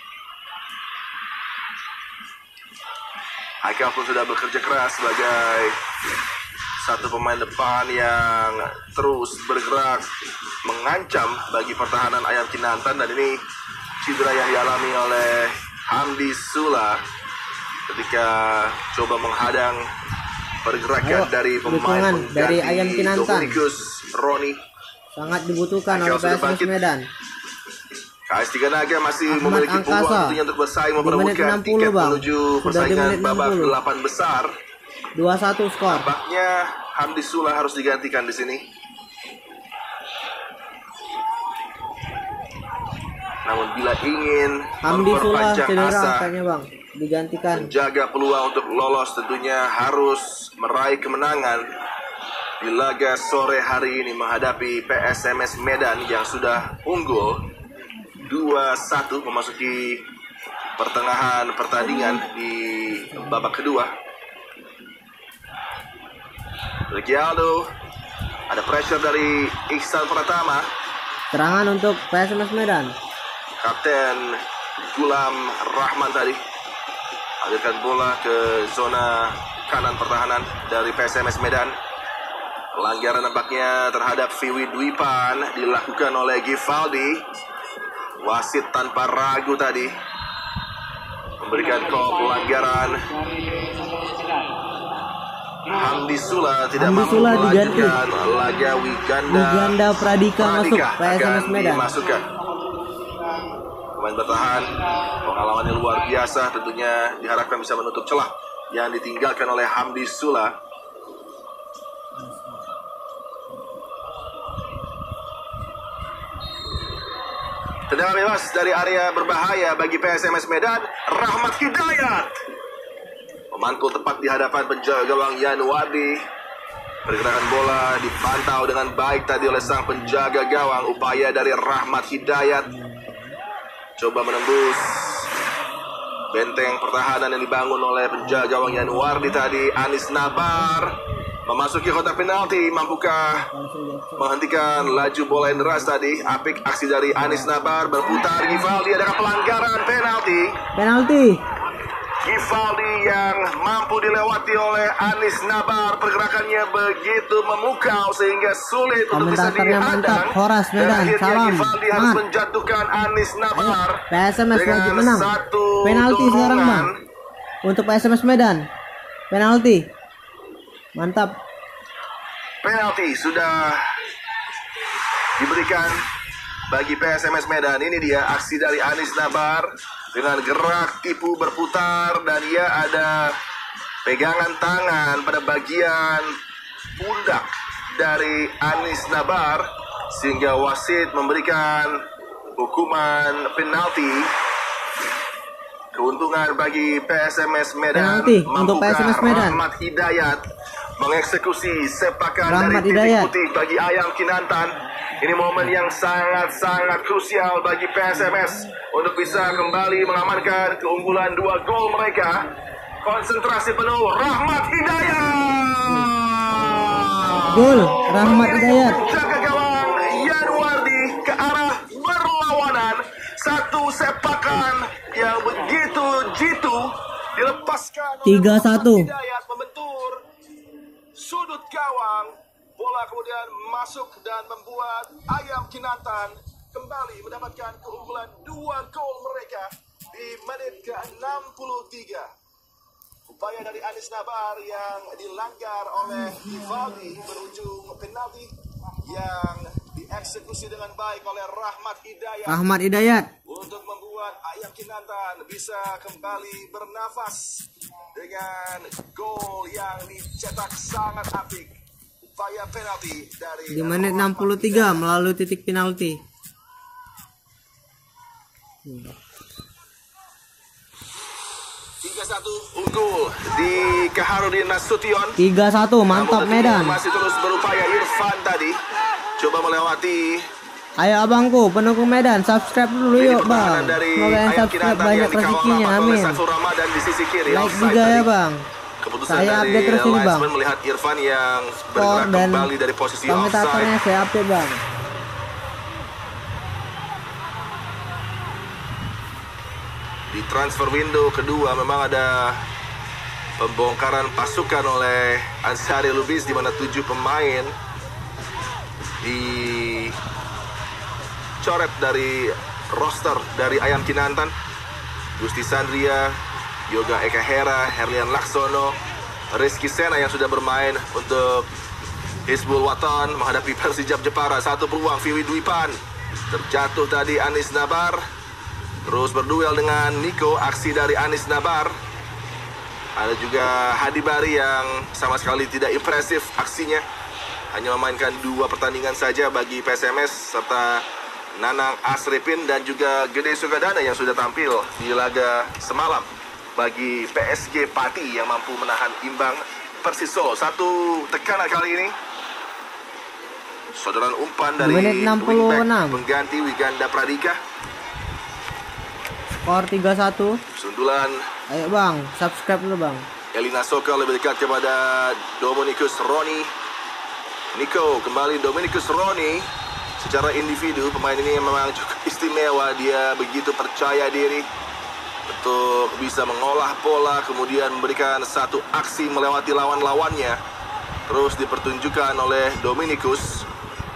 Haikal pun sudah bekerja keras sebagai satu pemain depan yang terus bergerak mengancam bagi pertahanan Ayam Kinantan, dan ini cedera yang dialami oleh Hamdi Sula ketika coba menghadang pergerakan Ayo, dari pemain dukungan dari pengganti Ayam Kinantan. Dominikus Roni. Sangat dibutuhkan Haikal oleh P sudah S M S bangkit. Medan. K S tiga Naga masih Ahmad memiliki peluang Angkasa. tentunya untuk bersaing Di menit memperebutkan enam puluh, tiket Bang. menuju Sudah di persaingan menit babak enam puluh. delapan besar. dua satu skor. Tampaknya Hamdi Sula harus digantikan di sini. Namun bila ingin Hamdi Sula memperpanjang cedera asa, katanya bang, digantikan. menjaga peluang untuk lolos, tentunya harus meraih kemenangan di laga sore hari ini menghadapi P S M S Medan yang sudah unggul dua satu memasuki pertengahan pertandingan di babak kedua. Regialdo, ada pressure dari Iksan Pratama, Serangan untuk P S M S Medan. Kapten Gulam Rahman tadi alirkan bola ke zona kanan pertahanan dari P S M S Medan. Pelanggaran nampaknya terhadap Viwi Dwipan dilakukan oleh Givaldi. Wasit tanpa ragu tadi memberikan call pelanggaran. Hamdi Sula tidak Hamdi mampu Sula diganti. melanjutkan laga Wiganda. Wiganda Pradika masuk P S M S akan Medan. dimasukkan. Pemain bertahan, pengalamannya luar biasa, tentunya diharapkan bisa menutup celah yang ditinggalkan oleh Hamdi Sula. Tendangan bebas dari area berbahaya bagi P S M S Medan. Rahmat Hidayat memantul tepat di hadapan penjaga gawang Yanuardi. Pergerakan bola dipantau dengan baik tadi oleh sang penjaga gawang. Upaya dari Rahmat Hidayat coba menembus benteng pertahanan yang dibangun oleh penjaga gawang Yanuardi tadi. Anis Nabar memasuki kotak penalti, mampukah menghentikan laju bola yang deras tadi? Apik aksi dari Anis Nabar, berputar Givaldi, adakah pelanggaran penalti? Penalti. Givaldi yang mampu dilewati oleh Anis Nabar, pergerakannya begitu memukau sehingga sulit untuk bisa Komentatornya mantap, dihadang. Horas Dan Medan, akhirnya salam. Givaldi harus Mat. menjatuhkan Anis Nabar P S M S wajib dengan menang. satu Penalti sekarang dorongan. bang. Untuk P S M S Medan. Penalti. Mantap. Penalti sudah diberikan bagi P S M S Medan. Ini dia aksi dari Anis Nabar dengan gerak tipu berputar, dan ia ada pegangan tangan pada bagian pundak dari Anis Nabar sehingga wasit memberikan hukuman penalti. Keuntungan bagi P S M S Medan. Penalti untuk P S M S Mampukah Medan. Rahmat Hidayat mengeksekusi sepakan Rahmat dari titik Hidayat. putih bagi Ayam Kinantan. Ini momen yang sangat-sangat krusial bagi P S M S untuk bisa kembali mengamankan keunggulan dua gol mereka. Konsentrasi penuh Rahmat Hidayat. Gol Rahmat Hidayat. Jaga gawang Yanuardi ke arah berlawanan. Satu sepakan yang begitu jitu dilepaskan oleh tiga satu. Rahmat Hidayat, membentur sudut gawang. Bola kemudian masuk dan membuat Ayam Kinantan kembali mendapatkan keunggulan dua gol mereka di menit ke enam puluh tiga. Upaya dari Anis Nabar yang dilanggar oleh Givaldi berujung penalti yang dieksekusi dengan baik oleh Rahmat Hidayat. Rahmat Hidayat. Untuk membuat Ayam Kinantan bisa kembali bernafas dengan gol yang dicetak sangat apik. Upaya penalti dari Di menit enam puluh tiga melalui titik penalti. tiga satu unggul di Kaharudin Nasution. tiga satu, mantap Namun tentunya Medan. masih terus berupaya Irfan tadi coba melewati Ayo abangku, pendukung Medan, subscribe dulu yuk bang. Semoga yang subscribe banyak rezekinya, amin. Like juga ya bang. Keputusan Saya dari update terus ini bang. melihat Irfan yang Skor bergerak dan kembali dari posisi offside. komentatornya saya update bang. Di transfer window kedua memang ada pembongkaran pasukan oleh Ansari Lubis di mana tujuh pemain dicoret dari roster dari Ayam Kinantan. Gusti Sandria, Yoga Eka Hera, Herlian Laksono, Rizky Sena yang sudah bermain untuk Hizbul Watan menghadapi Persijap Jepara. Satu peluang Viwi Dwipan, terjatuh tadi Anis Nabar, terus berduel dengan Niko. Aksi dari Anis Nabar. Ada juga Hadi Bari yang sama sekali tidak impresif aksinya, hanya memainkan dua pertandingan saja bagi P S M S, serta Nanang Asripin dan juga Gede Sugadana yang sudah tampil di laga semalam bagi P S G Pati yang mampu menahan imbang Persis Solo. Satu tekanan kali ini, sodoran umpan dari Menit enam puluh enam. wingback pengganti Wiganda Pradika. Skor tiga satu. Sundulan Ayo bang, subscribe dulu bang. Elina Soka lebih dekat kepada Dominikus Roni. Nico kembali Dominikus Roni. Secara individu pemain ini memang cukup istimewa. Dia begitu percaya diri untuk bisa mengolah pola, kemudian memberikan satu aksi melewati lawan-lawannya. Terus dipertunjukkan oleh Dominikus.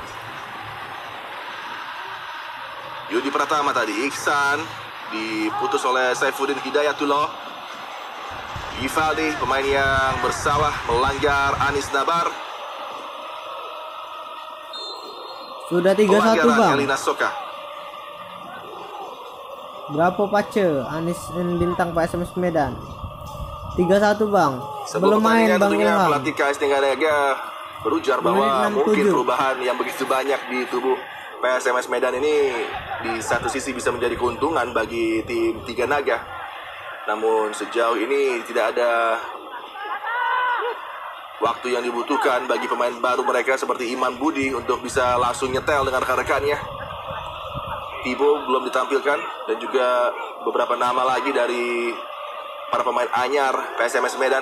Yudi Pratama tadi, Iksan diputus oleh Saifuddin Hidayatullah. Ivaldi, pemain yang bersalah melanggar Anis Nabar. Sudah tiga satu bang. Elina Soka. Berapa pace Anis dan bintang P S M S Medan? tiga satu bang. Sebelum Belum main pertandingan bang tentunya Ilham. pelatih K S Tingganaga berujar bahwa Menit enam puluh mungkin tujuh. perubahan yang begitu banyak di tubuh P S M S Medan ini di satu sisi bisa menjadi keuntungan bagi tim Tiga Naga. Namun sejauh ini tidak ada waktu yang dibutuhkan bagi pemain baru mereka seperti Iman Budi untuk bisa langsung nyetel dengan rekan-rekannya. Tibo belum ditampilkan dan juga beberapa nama lagi dari para pemain anyar P S M S Medan.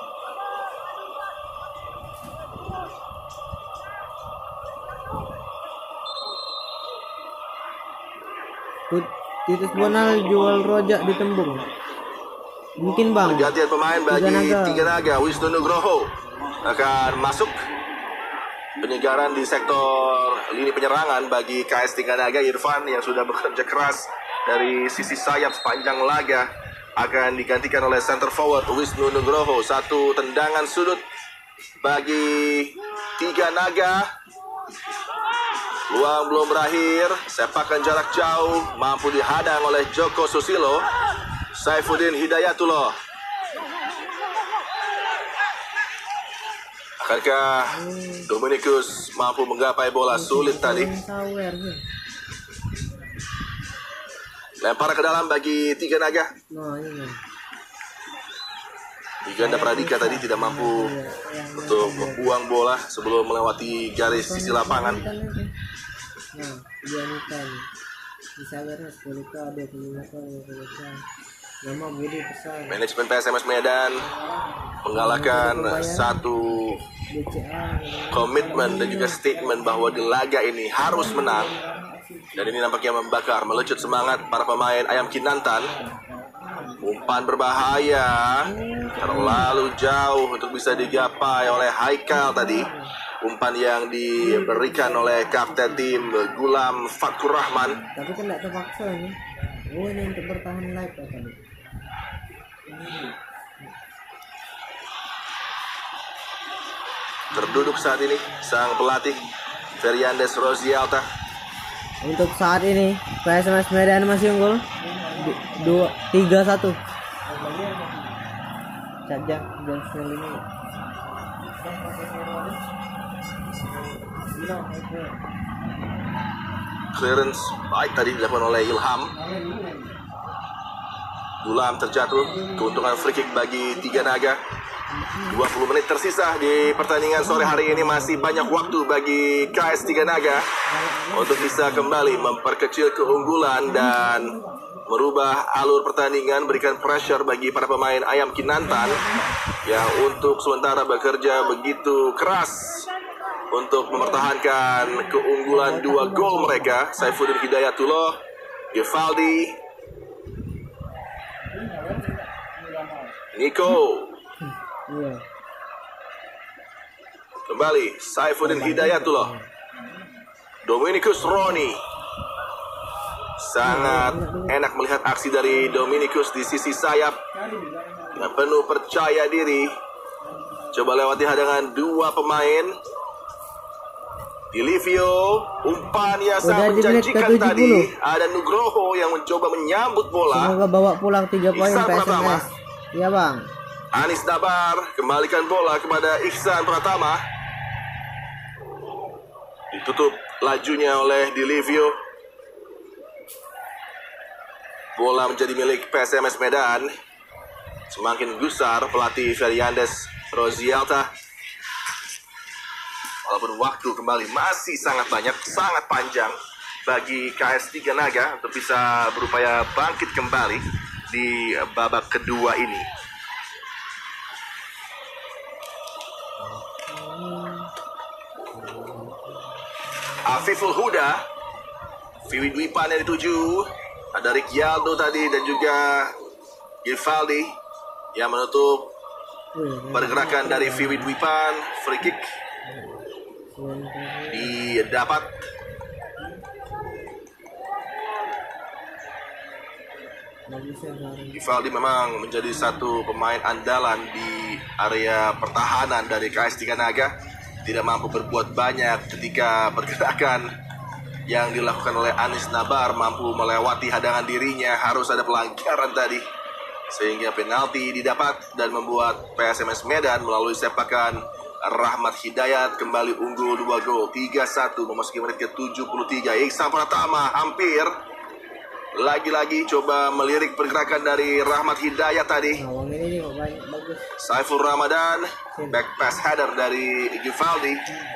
Titus Bonal jual rojak di Tembung. Mungkin bang. Pergantian pemain bagi Tiga Naga. Tiga Naga. Wisnu Nugroho akan masuk. Penyegaran di sektor lini penyerangan bagi K S Tiga Naga. Irfan yang sudah bekerja keras dari sisi sayap sepanjang laga akan digantikan oleh center forward Wisnu Nugroho. Satu tendangan sudut bagi Tiga Naga. Luang belum berakhir. Sepakan jarak jauh mampu dihadang oleh Joko Susilo. Saifuddin Hidayatullah. Akankah Dominikus mampu menggapai bola? Sulit tadi. Sawer. Lempar ke dalam bagi Tiga Naga. Nah, ini. Wiganda Pradika tadi tidak mampu untuk membuang bola sebelum melewati garis sisi lapangan. Nah, dia ikan. Bisa beres kulika ada kulika kulika. Nama Budi pesan. Manajemen P S M S Medan mengalahkan satu D C A. komitmen dan juga statement bahwa di laga ini harus menang. Dan ini nampaknya membakar, melecut semangat para pemain Ayam Kinantan. Umpan berbahaya, terlalu jauh untuk bisa digapai oleh Haikal tadi. Umpan yang diberikan oleh kapten tim Gulam Fakur Rahman. Tapi kan tidak terpaksa ini. Oh, ini untuk bertahan live ya tadi. Terduduk saat ini sang pelatih Feriandes Rosialta. Untuk saat ini P S M S Medan masih unggul dua tiga satu. Saja Johnson ini. Clearance baik tadi dilakukan oleh Ilham. Gulam terjatuh. Keuntungan free kick bagi Tiga Naga. dua puluh menit tersisa di pertandingan sore hari ini. Masih banyak waktu bagi K S tiga Naga untuk bisa kembali memperkecil keunggulan dan merubah alur pertandingan, berikan pressure bagi para pemain Ayam Kinantan yang untuk sementara bekerja begitu keras untuk mempertahankan keunggulan dua gol mereka. Saifuddin Hidayatullah, Givaldi, Nico, kembali Saifuddin Hidayatullah, Dominikus Roni. Sangat enak melihat aksi dari Dominikus di sisi sayap yang penuh percaya diri. Coba lewati hadangan dua pemain. Dilivio, umpan yang sangat menjanjikan tadi. Ada Nugroho yang mencoba menyambut bola. Semoga bawa pulang tiga poin P S M S. Iya bang. Anis Nabar kembalikan bola kepada Ihsan Pratama. Ditutup lajunya oleh Dilivio. Bola menjadi milik P S M S Medan. Semakin gusar pelatih Feriandes Rozialta. Walaupun waktu kembali masih sangat banyak, sangat panjang bagi K S tiga Naga untuk bisa berupaya bangkit kembali di babak kedua ini. Afiful Huda, Viwi Dwipan yang dituju. Ada Rikyaldo tadi dan juga Givaldi yang menutup pergerakan dari Viwi Dwipan. Free kick didapat. Givaldi memang menjadi satu pemain andalan di area pertahanan dari K S tiga Naga. Tidak mampu berbuat banyak ketika pergerakan yang dilakukan oleh Anis Nabar mampu melewati hadangan dirinya. Harus ada pelanggaran tadi sehingga penalti didapat dan membuat P S M S Medan melalui sepakan Rahmat Hidayat kembali unggul dua gol. Tiga satu memasuki menit ke tujuh puluh tiga. Ihsan Pratama hampir lagi-lagi coba melirik pergerakan dari Rahmat Hidayat tadi. Saiful Ramadan, back pass header dari Givaldi.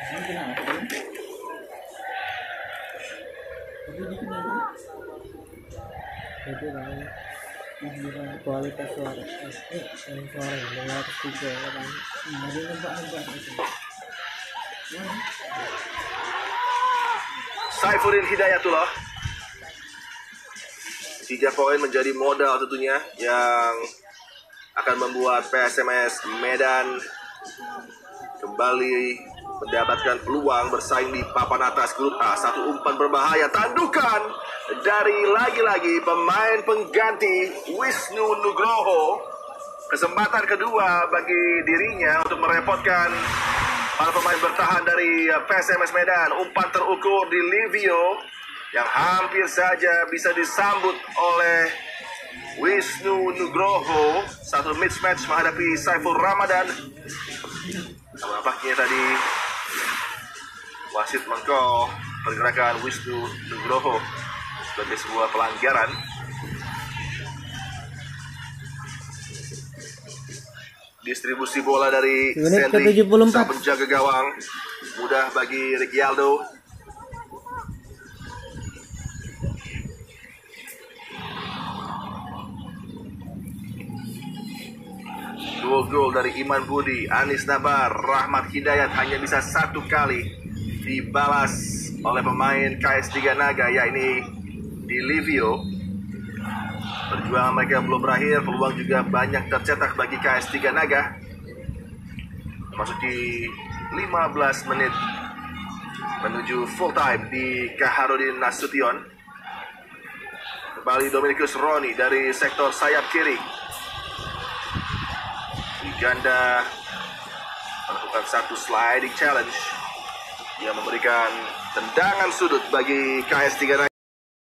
Kualitas suara eh suara yang tiga kan. Nah, dia nebak-nebak itu. Saifuddin Hidayatullah. Tiga poin menjadi modal tentunya yang akan membuat P S M S Medan kembali mendapatkan peluang bersaing di papan atas grup A. Satu umpan berbahaya, tandukan dari lagi-lagi pemain pengganti Wisnu Nugroho. Kesempatan kedua bagi dirinya untuk merepotkan para pemain bertahan dari P S M S Medan. Umpan terukur di Livio yang hampir saja bisa disambut oleh Wisnu Nugroho. Satu mismatch menghadapi Saiful Ramadan. Nampaknya tadi wasit mengko pergerakan Wisnu Nugroho sebagai sebuah pelanggaran. Distribusi bola dari Sendri, sang penjaga gawang, mudah bagi Rikyaldo. Dua gol dari Iman Budi, Anis Nabar, Rahmat Hidayat hanya bisa satu kali dibalas oleh pemain K S tiga Naga, yakni Dilivio. Perjuangan mereka belum berakhir, peluang juga banyak tercetak bagi K S tiga Naga. Memasuki lima belas menit menuju full time di Kaharudin Nasution. Kembali Dominikus Roni dari sektor sayap kiri. Ganda melakukan satu sliding challenge yang memberikan tendangan sudut bagi K S tiga Naga.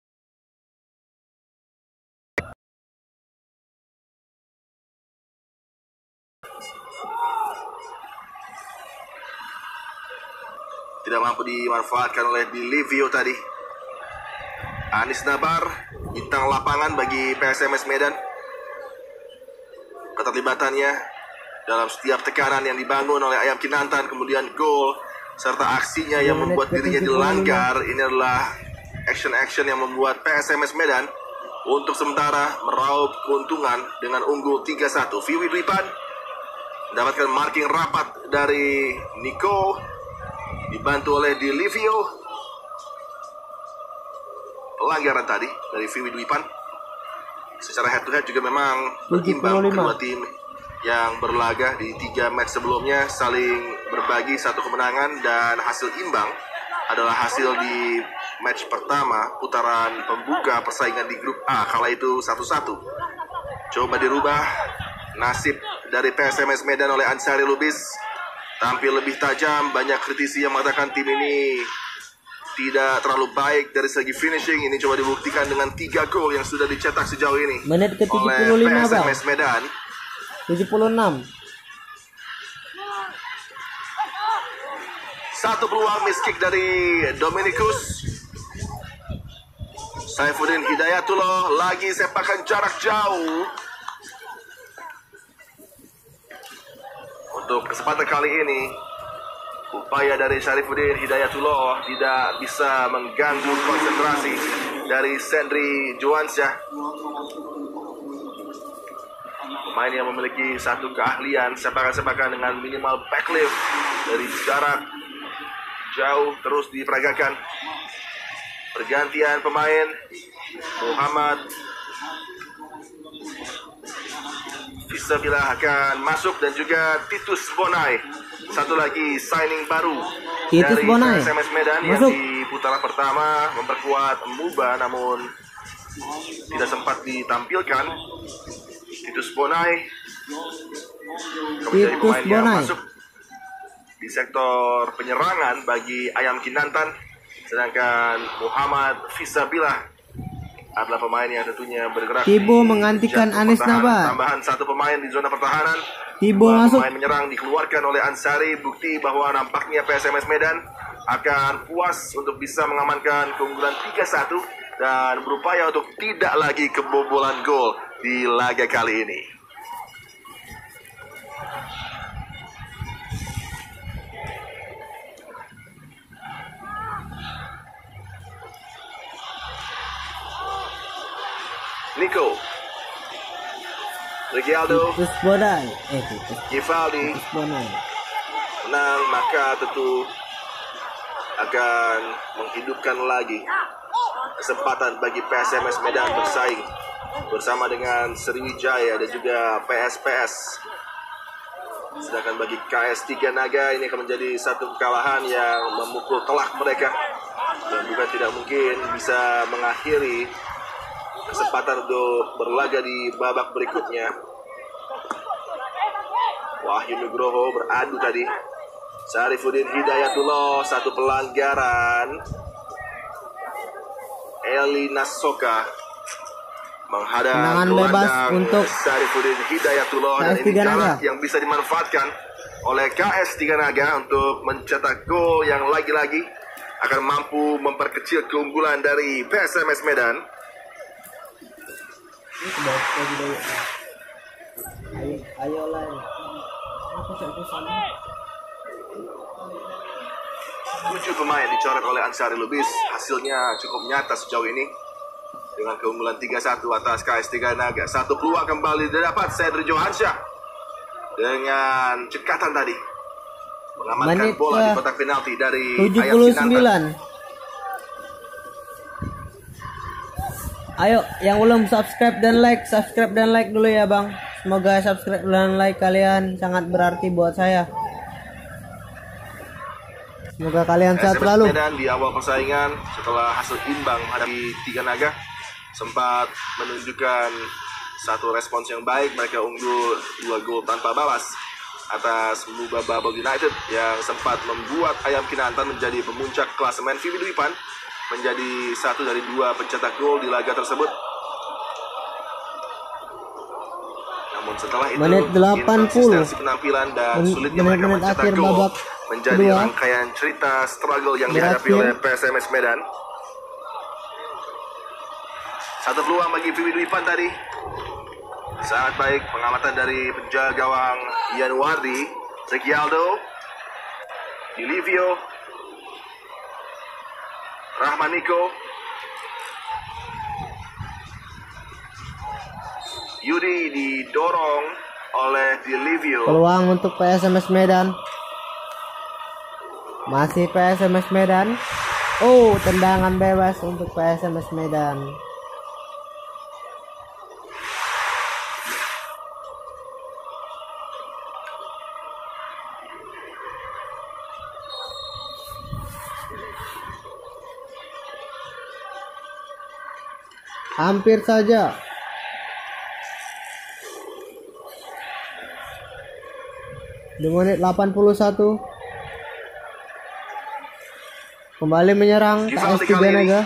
Tidak mampu dimanfaatkan oleh Dilivio tadi. Anis Nabar, bintang lapangan bagi P S M S Medan. Keterlibatannya dalam setiap tekanan yang dibangun oleh Ayam Kinantan, kemudian gol serta aksinya yang membuat dirinya dilanggar. Ini adalah action-action yang membuat P S M S Medan untuk sementara meraup keuntungan dengan unggul tiga satu. Viwi Dwipan mendapatkan marking rapat dari Nico, dibantu oleh Dilivio. Pelanggaran tadi dari Viwi Dwipan. Secara head to head juga memang berimbang kedua tim yang berlaga di tiga match sebelumnya, saling berbagi satu kemenangan, dan hasil imbang adalah hasil di match pertama putaran pembuka persaingan di grup A, kala itu satu satu. Coba dirubah nasib dari P S M S Medan oleh Ansari Lubis, tampil lebih tajam. Banyak kritisi yang mengatakan tim ini tidak terlalu baik dari segi finishing. Ini coba dibuktikan dengan tiga gol yang sudah dicetak sejauh ini menit ke tujuh oleh puluh lima, P S M S Medan. tujuh puluh enam. Satu peluang miss kick dari Dominikus. Saifuddin Hidayatullah lagi sepakan jarak jauh. Untuk kesempatan kali ini, upaya dari Syarifuddin Hidayatullah tidak bisa mengganggu konsentrasi dari Sendri Joansyah, pemain yang memiliki satu keahlian sepakan-sepakan dengan minimal backlift dari jarak jauh terus diperagakan. Pergantian pemain, Muhammad Fisabilillah akan masuk, dan juga Titus Bonai, satu lagi signing baru Titus dari Bonai P S M S Medan yang masuk di putaran pertama memperkuat Muba namun tidak sempat ditampilkan. Titus Bonai menjadi pemain yang Bonai masuk di sektor penyerangan bagi Ayam Kinantan, sedangkan Muhammad Fisabilillah adalah pemain yang tentunya bergerak. Tibo di menggantikan jantung Anis pertahanan. Naba. Tambahan satu pemain di zona pertahanan. Tibo Dua masuk. pemain menyerang dikeluarkan oleh Ansari, bukti bahwa nampaknya P S M S Medan akan puas untuk bisa mengamankan keunggulan tiga satu dan berupaya untuk tidak lagi kebobolan gol di laga kali ini. Nico, Rigialdo, Titus Bonai. Eh, Titus Givaldi Bonai. menang, maka tentu akan menghidupkan lagi kesempatan bagi P S M S Medan bersaing bersama dengan Sriwijaya dan juga P S P S. Sedangkan bagi K S tiga Naga ini akan menjadi satu kekalahan yang memukul telak mereka dan juga tidak mungkin bisa mengakhiri kesempatan untuk berlaga di babak berikutnya. Wahyu Nugroho beradu tadi. Syarifuddin Hidayatullah, satu pelanggaran. Eli Nasoka menghadap Tendangan bebas untuk Syarifuddin Hidayatullah, dan ini jarak yang bisa dimanfaatkan oleh K S tiga Naga untuk mencetak gol yang lagi-lagi akan mampu memperkecil keunggulan dari P S M S Medan. Ayo, ayo lah. Tujuh pemain dicoret oleh Ansari Lubis. Hasilnya cukup nyata sejauh ini dengan keunggulan tiga satu atas K S tiga Naga. Satu peluang kembali didapat Sendri Johansyah dengan cekatan tadi mengamankan Menit bola di kotak penalti dari tujuh Ayam puluh Kinantan. sembilan. Ayo, yang belum subscribe dan like, subscribe dan like dulu ya bang. Semoga subscribe dan like kalian sangat berarti buat saya. Semoga kalian sehat selalu. Medan di awal persaingan setelah hasil imbang menghadapi tiga Naga sempat menunjukkan satu respons yang baik. Mereka unggul dua gol tanpa balas atas Muba Babel United yang sempat membuat Ayam Kinantan menjadi pemuncak klasemen. Vivi Dwipan menjadi satu dari dua pencetak gol di laga tersebut. Namun setelah itu, menit delapan puluh inkonsistensi penampilan dan sulitnya mereka menit mencetak akhir gol babak menjadi kedua rangkaian cerita struggle yang berakhir. dihadapi oleh P S M S Medan. Satu peluang bagi Vivi Dwipan tadi. Sangat baik pengamatan dari penjaga gawang Yanuardi, Regialdo, Dilivio, Rahmaniko, Yudi didorong oleh Dilivio. Peluang untuk P S M S Medan. Masih P S M S Medan. Oh, tendangan bebas untuk P S M S Medan. Hampir saja. Di menit delapan puluh satu. Kembali menyerang K S tiga Naga.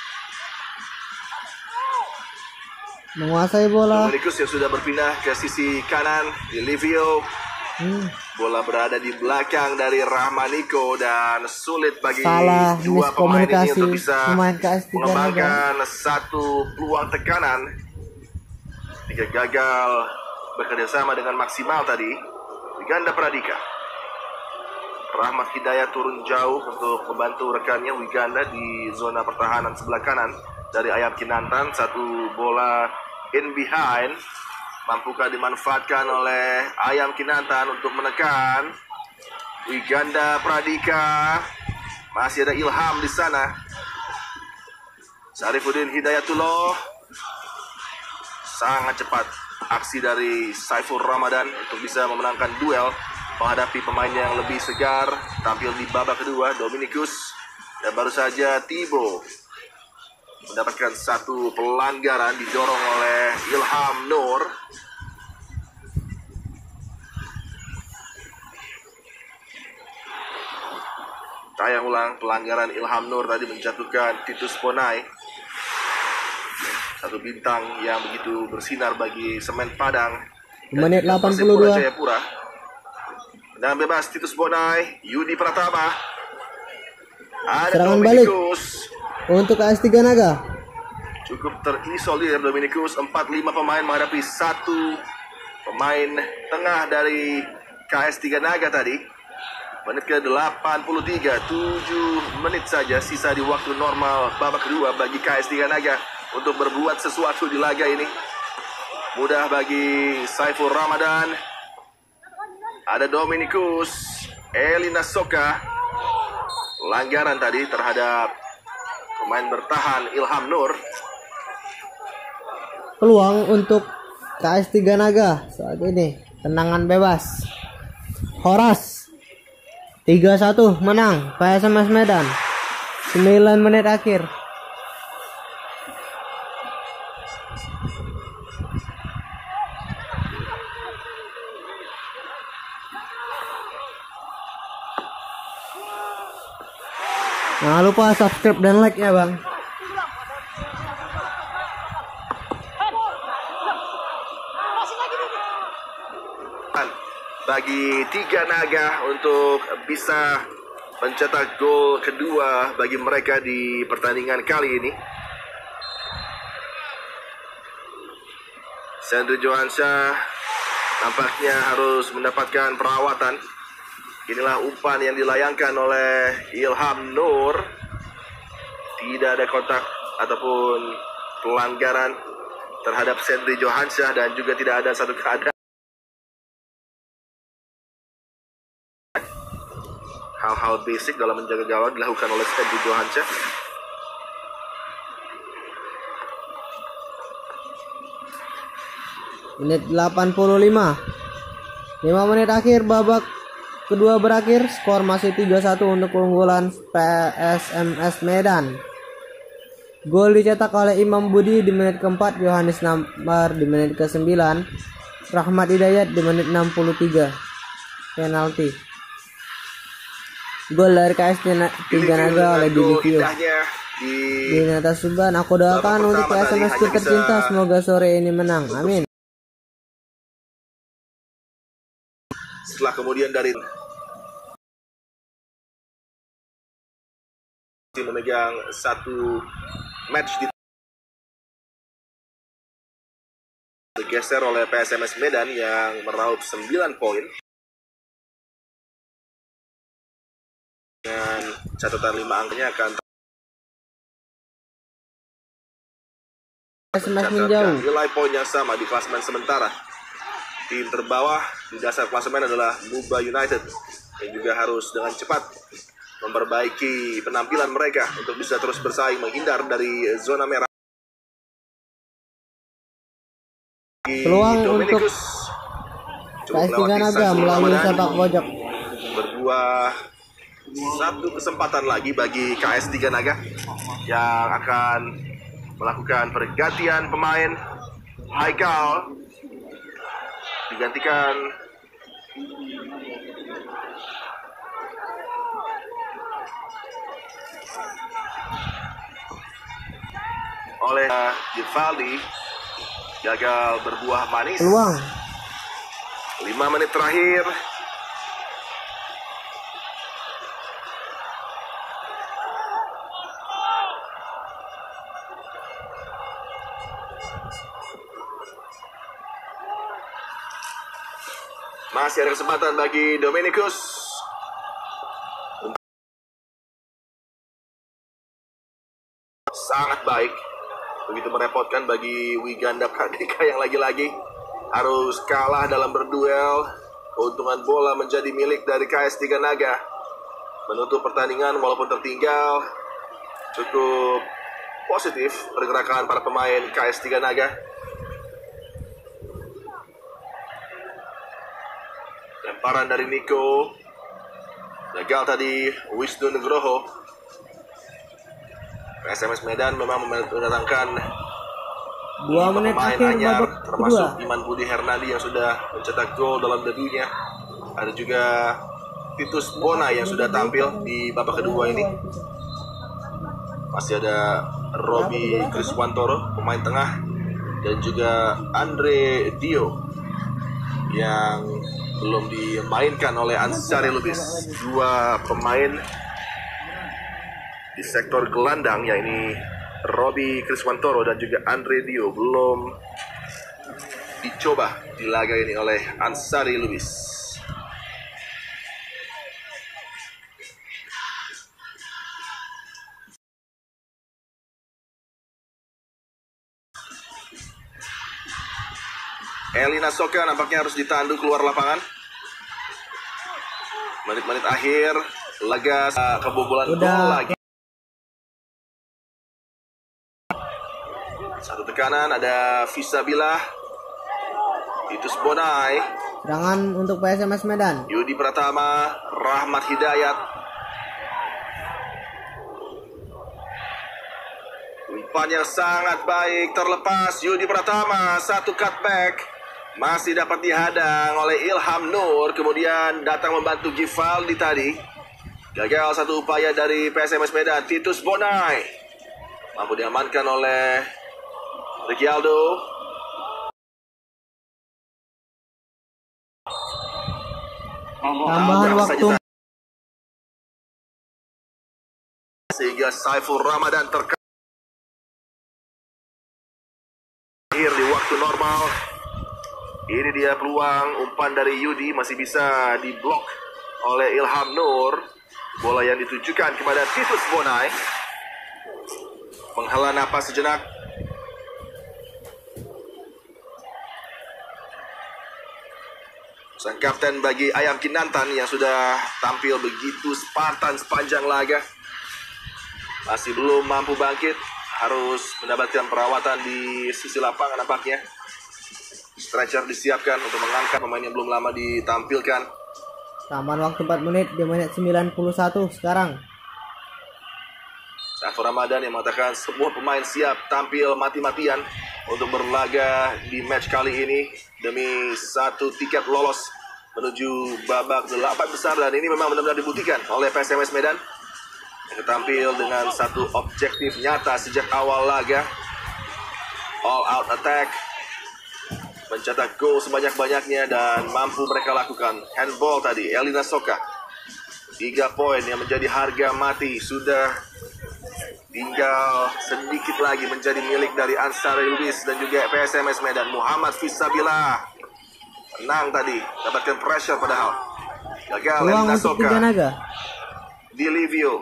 Menguasai bola. Dominikus yang sudah berpindah ke sisi kanan. Dilivio. Hmm. Bola berada di belakang dari Rahmaniko dan sulit bagi Salah dua pemain ini untuk bisa pemain K S tiga mengembangkan satu peluang tekanan. Jika gagal bekerja sama dengan maksimal tadi, Wiganda Pradika. Rahmat Hidayat turun jauh untuk membantu rekannya Wiganda di zona pertahanan sebelah kanan dari Ayam Kinantan. Satu bola in behind. Mampukah dimanfaatkan oleh Ayam Kinantan untuk menekan Wiganda Pradika. Masih ada Ilham di sana. Syarifuddin Hidayatullah. Sangat cepat aksi dari Saiful Ramadan untuk bisa memenangkan duel menghadapi pemain yang lebih segar. Tampil di babak kedua Dominikus. Dan baru saja Tibo mendapatkan satu pelanggaran didorong oleh Ilham Nur. Tayang ulang pelanggaran Ilham Nur tadi menjatuhkan Titus Bonai. Satu bintang yang begitu bersinar bagi Semen Padang. Menit delapan puluh dua. Jayapura. Dan bebas Titus Bonai, Yudi Pratama. Ada Serangan balik Dominikus. untuk K S tiga Naga. Cukup terisolir Dominikus. Empat lima pemain menghadapi satu pemain tengah dari K S tiga Naga tadi. Menit ke delapan puluh tiga. tujuh menit saja sisa di waktu normal babak kedua bagi K S tiga Naga untuk berbuat sesuatu di laga ini. Mudah bagi Saiful Ramadan. Ada Dominikus, Elina Soka. Pelanggaran tadi terhadap pemain bertahan Ilham Nur. Peluang untuk K S tiga Naga saat ini. Tendangan bebas. Horas. tiga satu menang P S M S Medan. sembilan menit akhir. Jangan lupa subscribe dan like ya bang. Bagi tiga Naga untuk bisa mencetak gol kedua bagi mereka di pertandingan kali ini. Sandri Johansyah nampaknya harus mendapatkan perawatan. Inilah umpan yang dilayangkan oleh Ilham Nur. Tidak ada kontak ataupun pelanggaran terhadap Sandri Johansyah dan juga tidak ada satu keadaan. Hal-hal basic dalam menjaga gawang dilakukan oleh Sandri Johansyah. Menit delapan puluh lima. lima menit akhir babak kedua berakhir. Skor masih tiga satu untuk keunggulan P S M S Medan. Gol dicetak oleh Imam Budi di menit keempat, Yohanes Nambar di menit ke sembilan, Rahmat Hidayat di menit enam puluh tiga. Penalti. Gol dari K S tiga Naga oleh Dilivio. Di atas Suban, aku doakan untuk P S M S ku tercinta semoga sore ini menang. Amin. Setelah kemudian dari memegang satu match di digeser oleh P S M S Medan yang meraup sembilan poin dengan catatan lima angkanya akan P S M S menjauh. Nilai poin yang sama di klasemen sementara. Tim terbawah di dasar klasemen adalah Muba United yang juga harus dengan cepat memperbaiki penampilan mereka untuk bisa terus bersaing menghindar dari zona merah. Peluang untuk K S tiga Naga melalui sepak pojok. Berbuah satu kesempatan lagi bagi K S tiga Naga yang akan melakukan pergantian pemain. Haikal digantikan oleh Givaldi, gagal berbuah manis. Peluang lima menit terakhir. Masih ada kesempatan bagi Dominikus. Sangat baik. Begitu merepotkan bagi Wiganda Pradika yang lagi-lagi harus kalah dalam berduel. Keuntungan bola menjadi milik dari K S tiga Naga. Menutup pertandingan walaupun tertinggal. Cukup positif pergerakan para pemain K S tiga Naga. Lemparan dari Niko. Gagal tadi Wisnu Nugroho. P S M S Medan memang mendatangkan dua menit akhir anyar, babak termasuk kedua. Iman Budi Hernandi yang sudah mencetak gol dalam debutnya. Ada juga Titus Bona yang sudah tampil di babak kedua ini. Masih ada Robi Kriswantoro, pemain tengah, dan juga Andre Dio yang belum dimainkan oleh Ansari Lubis. Dua pemain di sektor gelandang, yakni Robi Kriswantoro dan juga Andre Dio, belum dicoba di laga ini oleh Ansari Lubis. Elina Soka nampaknya harus ditandu keluar lapangan. Menit-menit akhir laga kebobolan gol lagi. Satu tekanan, ada Visabilah, Titus Bonai, Serangan untuk P S M S Medan. Yudi Pratama, Rahmat Hidayat. Umpan yang sangat baik terlepas. Yudi Pratama, satu cutback. Masih dapat dihadang oleh Ilham Nur. Kemudian datang membantu Givaldi tadi. Gagal satu upaya dari P S M S Medan. Titus Bonai mampu diamankan oleh Rigialdo. Tambahan waktu sehingga Saiful Ramadan terkait akhir di waktu normal. Ini dia peluang umpan dari Yudi, masih bisa diblok oleh Ilham Nur. Bola yang ditujukan kepada Titus Bonai. Menghela napas sejenak. Sang kapten bagi Ayam Kinantan yang sudah tampil begitu Spartan sepanjang laga masih belum mampu bangkit, harus mendapatkan perawatan di sisi lapangan nampaknya. Stretcher disiapkan untuk mengangkat pemain yang belum lama ditampilkan. tambahan waktu empat menit di menit sembilan puluh satu sekarang. Saiful Ramadan yang mengatakan semua pemain siap tampil mati-matian untuk berlaga di match kali ini demi satu tiket lolos menuju babak delapan besar, dan ini memang benar-benar dibuktikan oleh P S M S Medan yang tampil dengan satu objektif nyata sejak awal laga. All out attack, mencetak gol sebanyak-banyaknya, dan mampu mereka lakukan. Handball tadi, Elina Soka, tiga poin yang menjadi harga mati sudah tinggal sedikit lagi menjadi milik dari Ansari Lubis dan juga P S M S Medan. Muhammad Fissabillah menang tadi, dapatkan pressure padahal gagal. Peluang Elina untuk Soka Tiga Naga. di Livio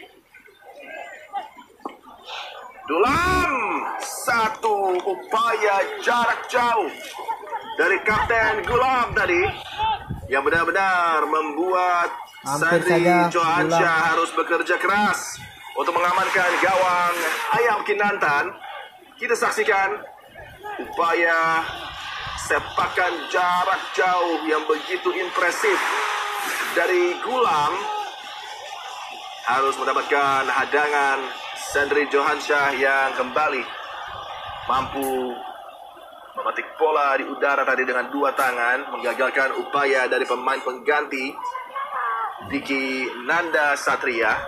Dulam, satu upaya jarak jauh dari Kapten Gulam tadi yang benar-benar membuat Hampir Sandri saja Johansyah Gulam. harus bekerja keras untuk mengamankan gawang Ayam Kinantan. Kita saksikan upaya sepakan jarak jauh yang begitu impresif dari Gulam, harus mendapatkan hadangan Sandri Johansyah yang kembali mampu memetik bola di udara tadi dengan dua tangan, menggagalkan upaya dari pemain pengganti Diki Nanda Satria.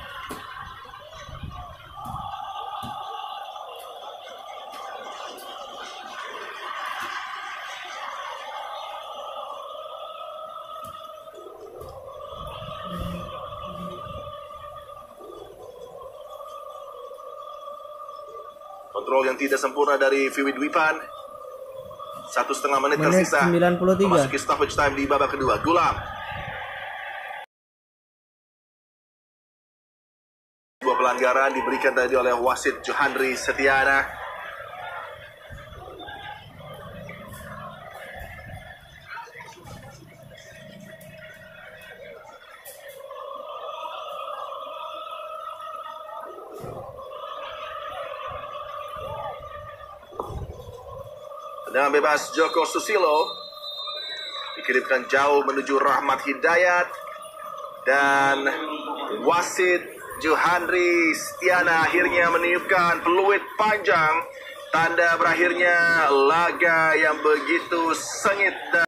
Kontrol yang tidak sempurna dari Viwi Dwipan. Satu setengah menit, Menit tersisa sembilan puluh tiga. memasuki stoppage time di babak kedua. Gulam, dua pelanggaran diberikan tadi oleh wasit Johandri Setiana. Dengan bebas Joko Susilo dikirimkan jauh menuju Rahmat Hidayat, dan wasit Johandri Setiana akhirnya meniupkan peluit panjang, tanda berakhirnya laga yang begitu sengit dan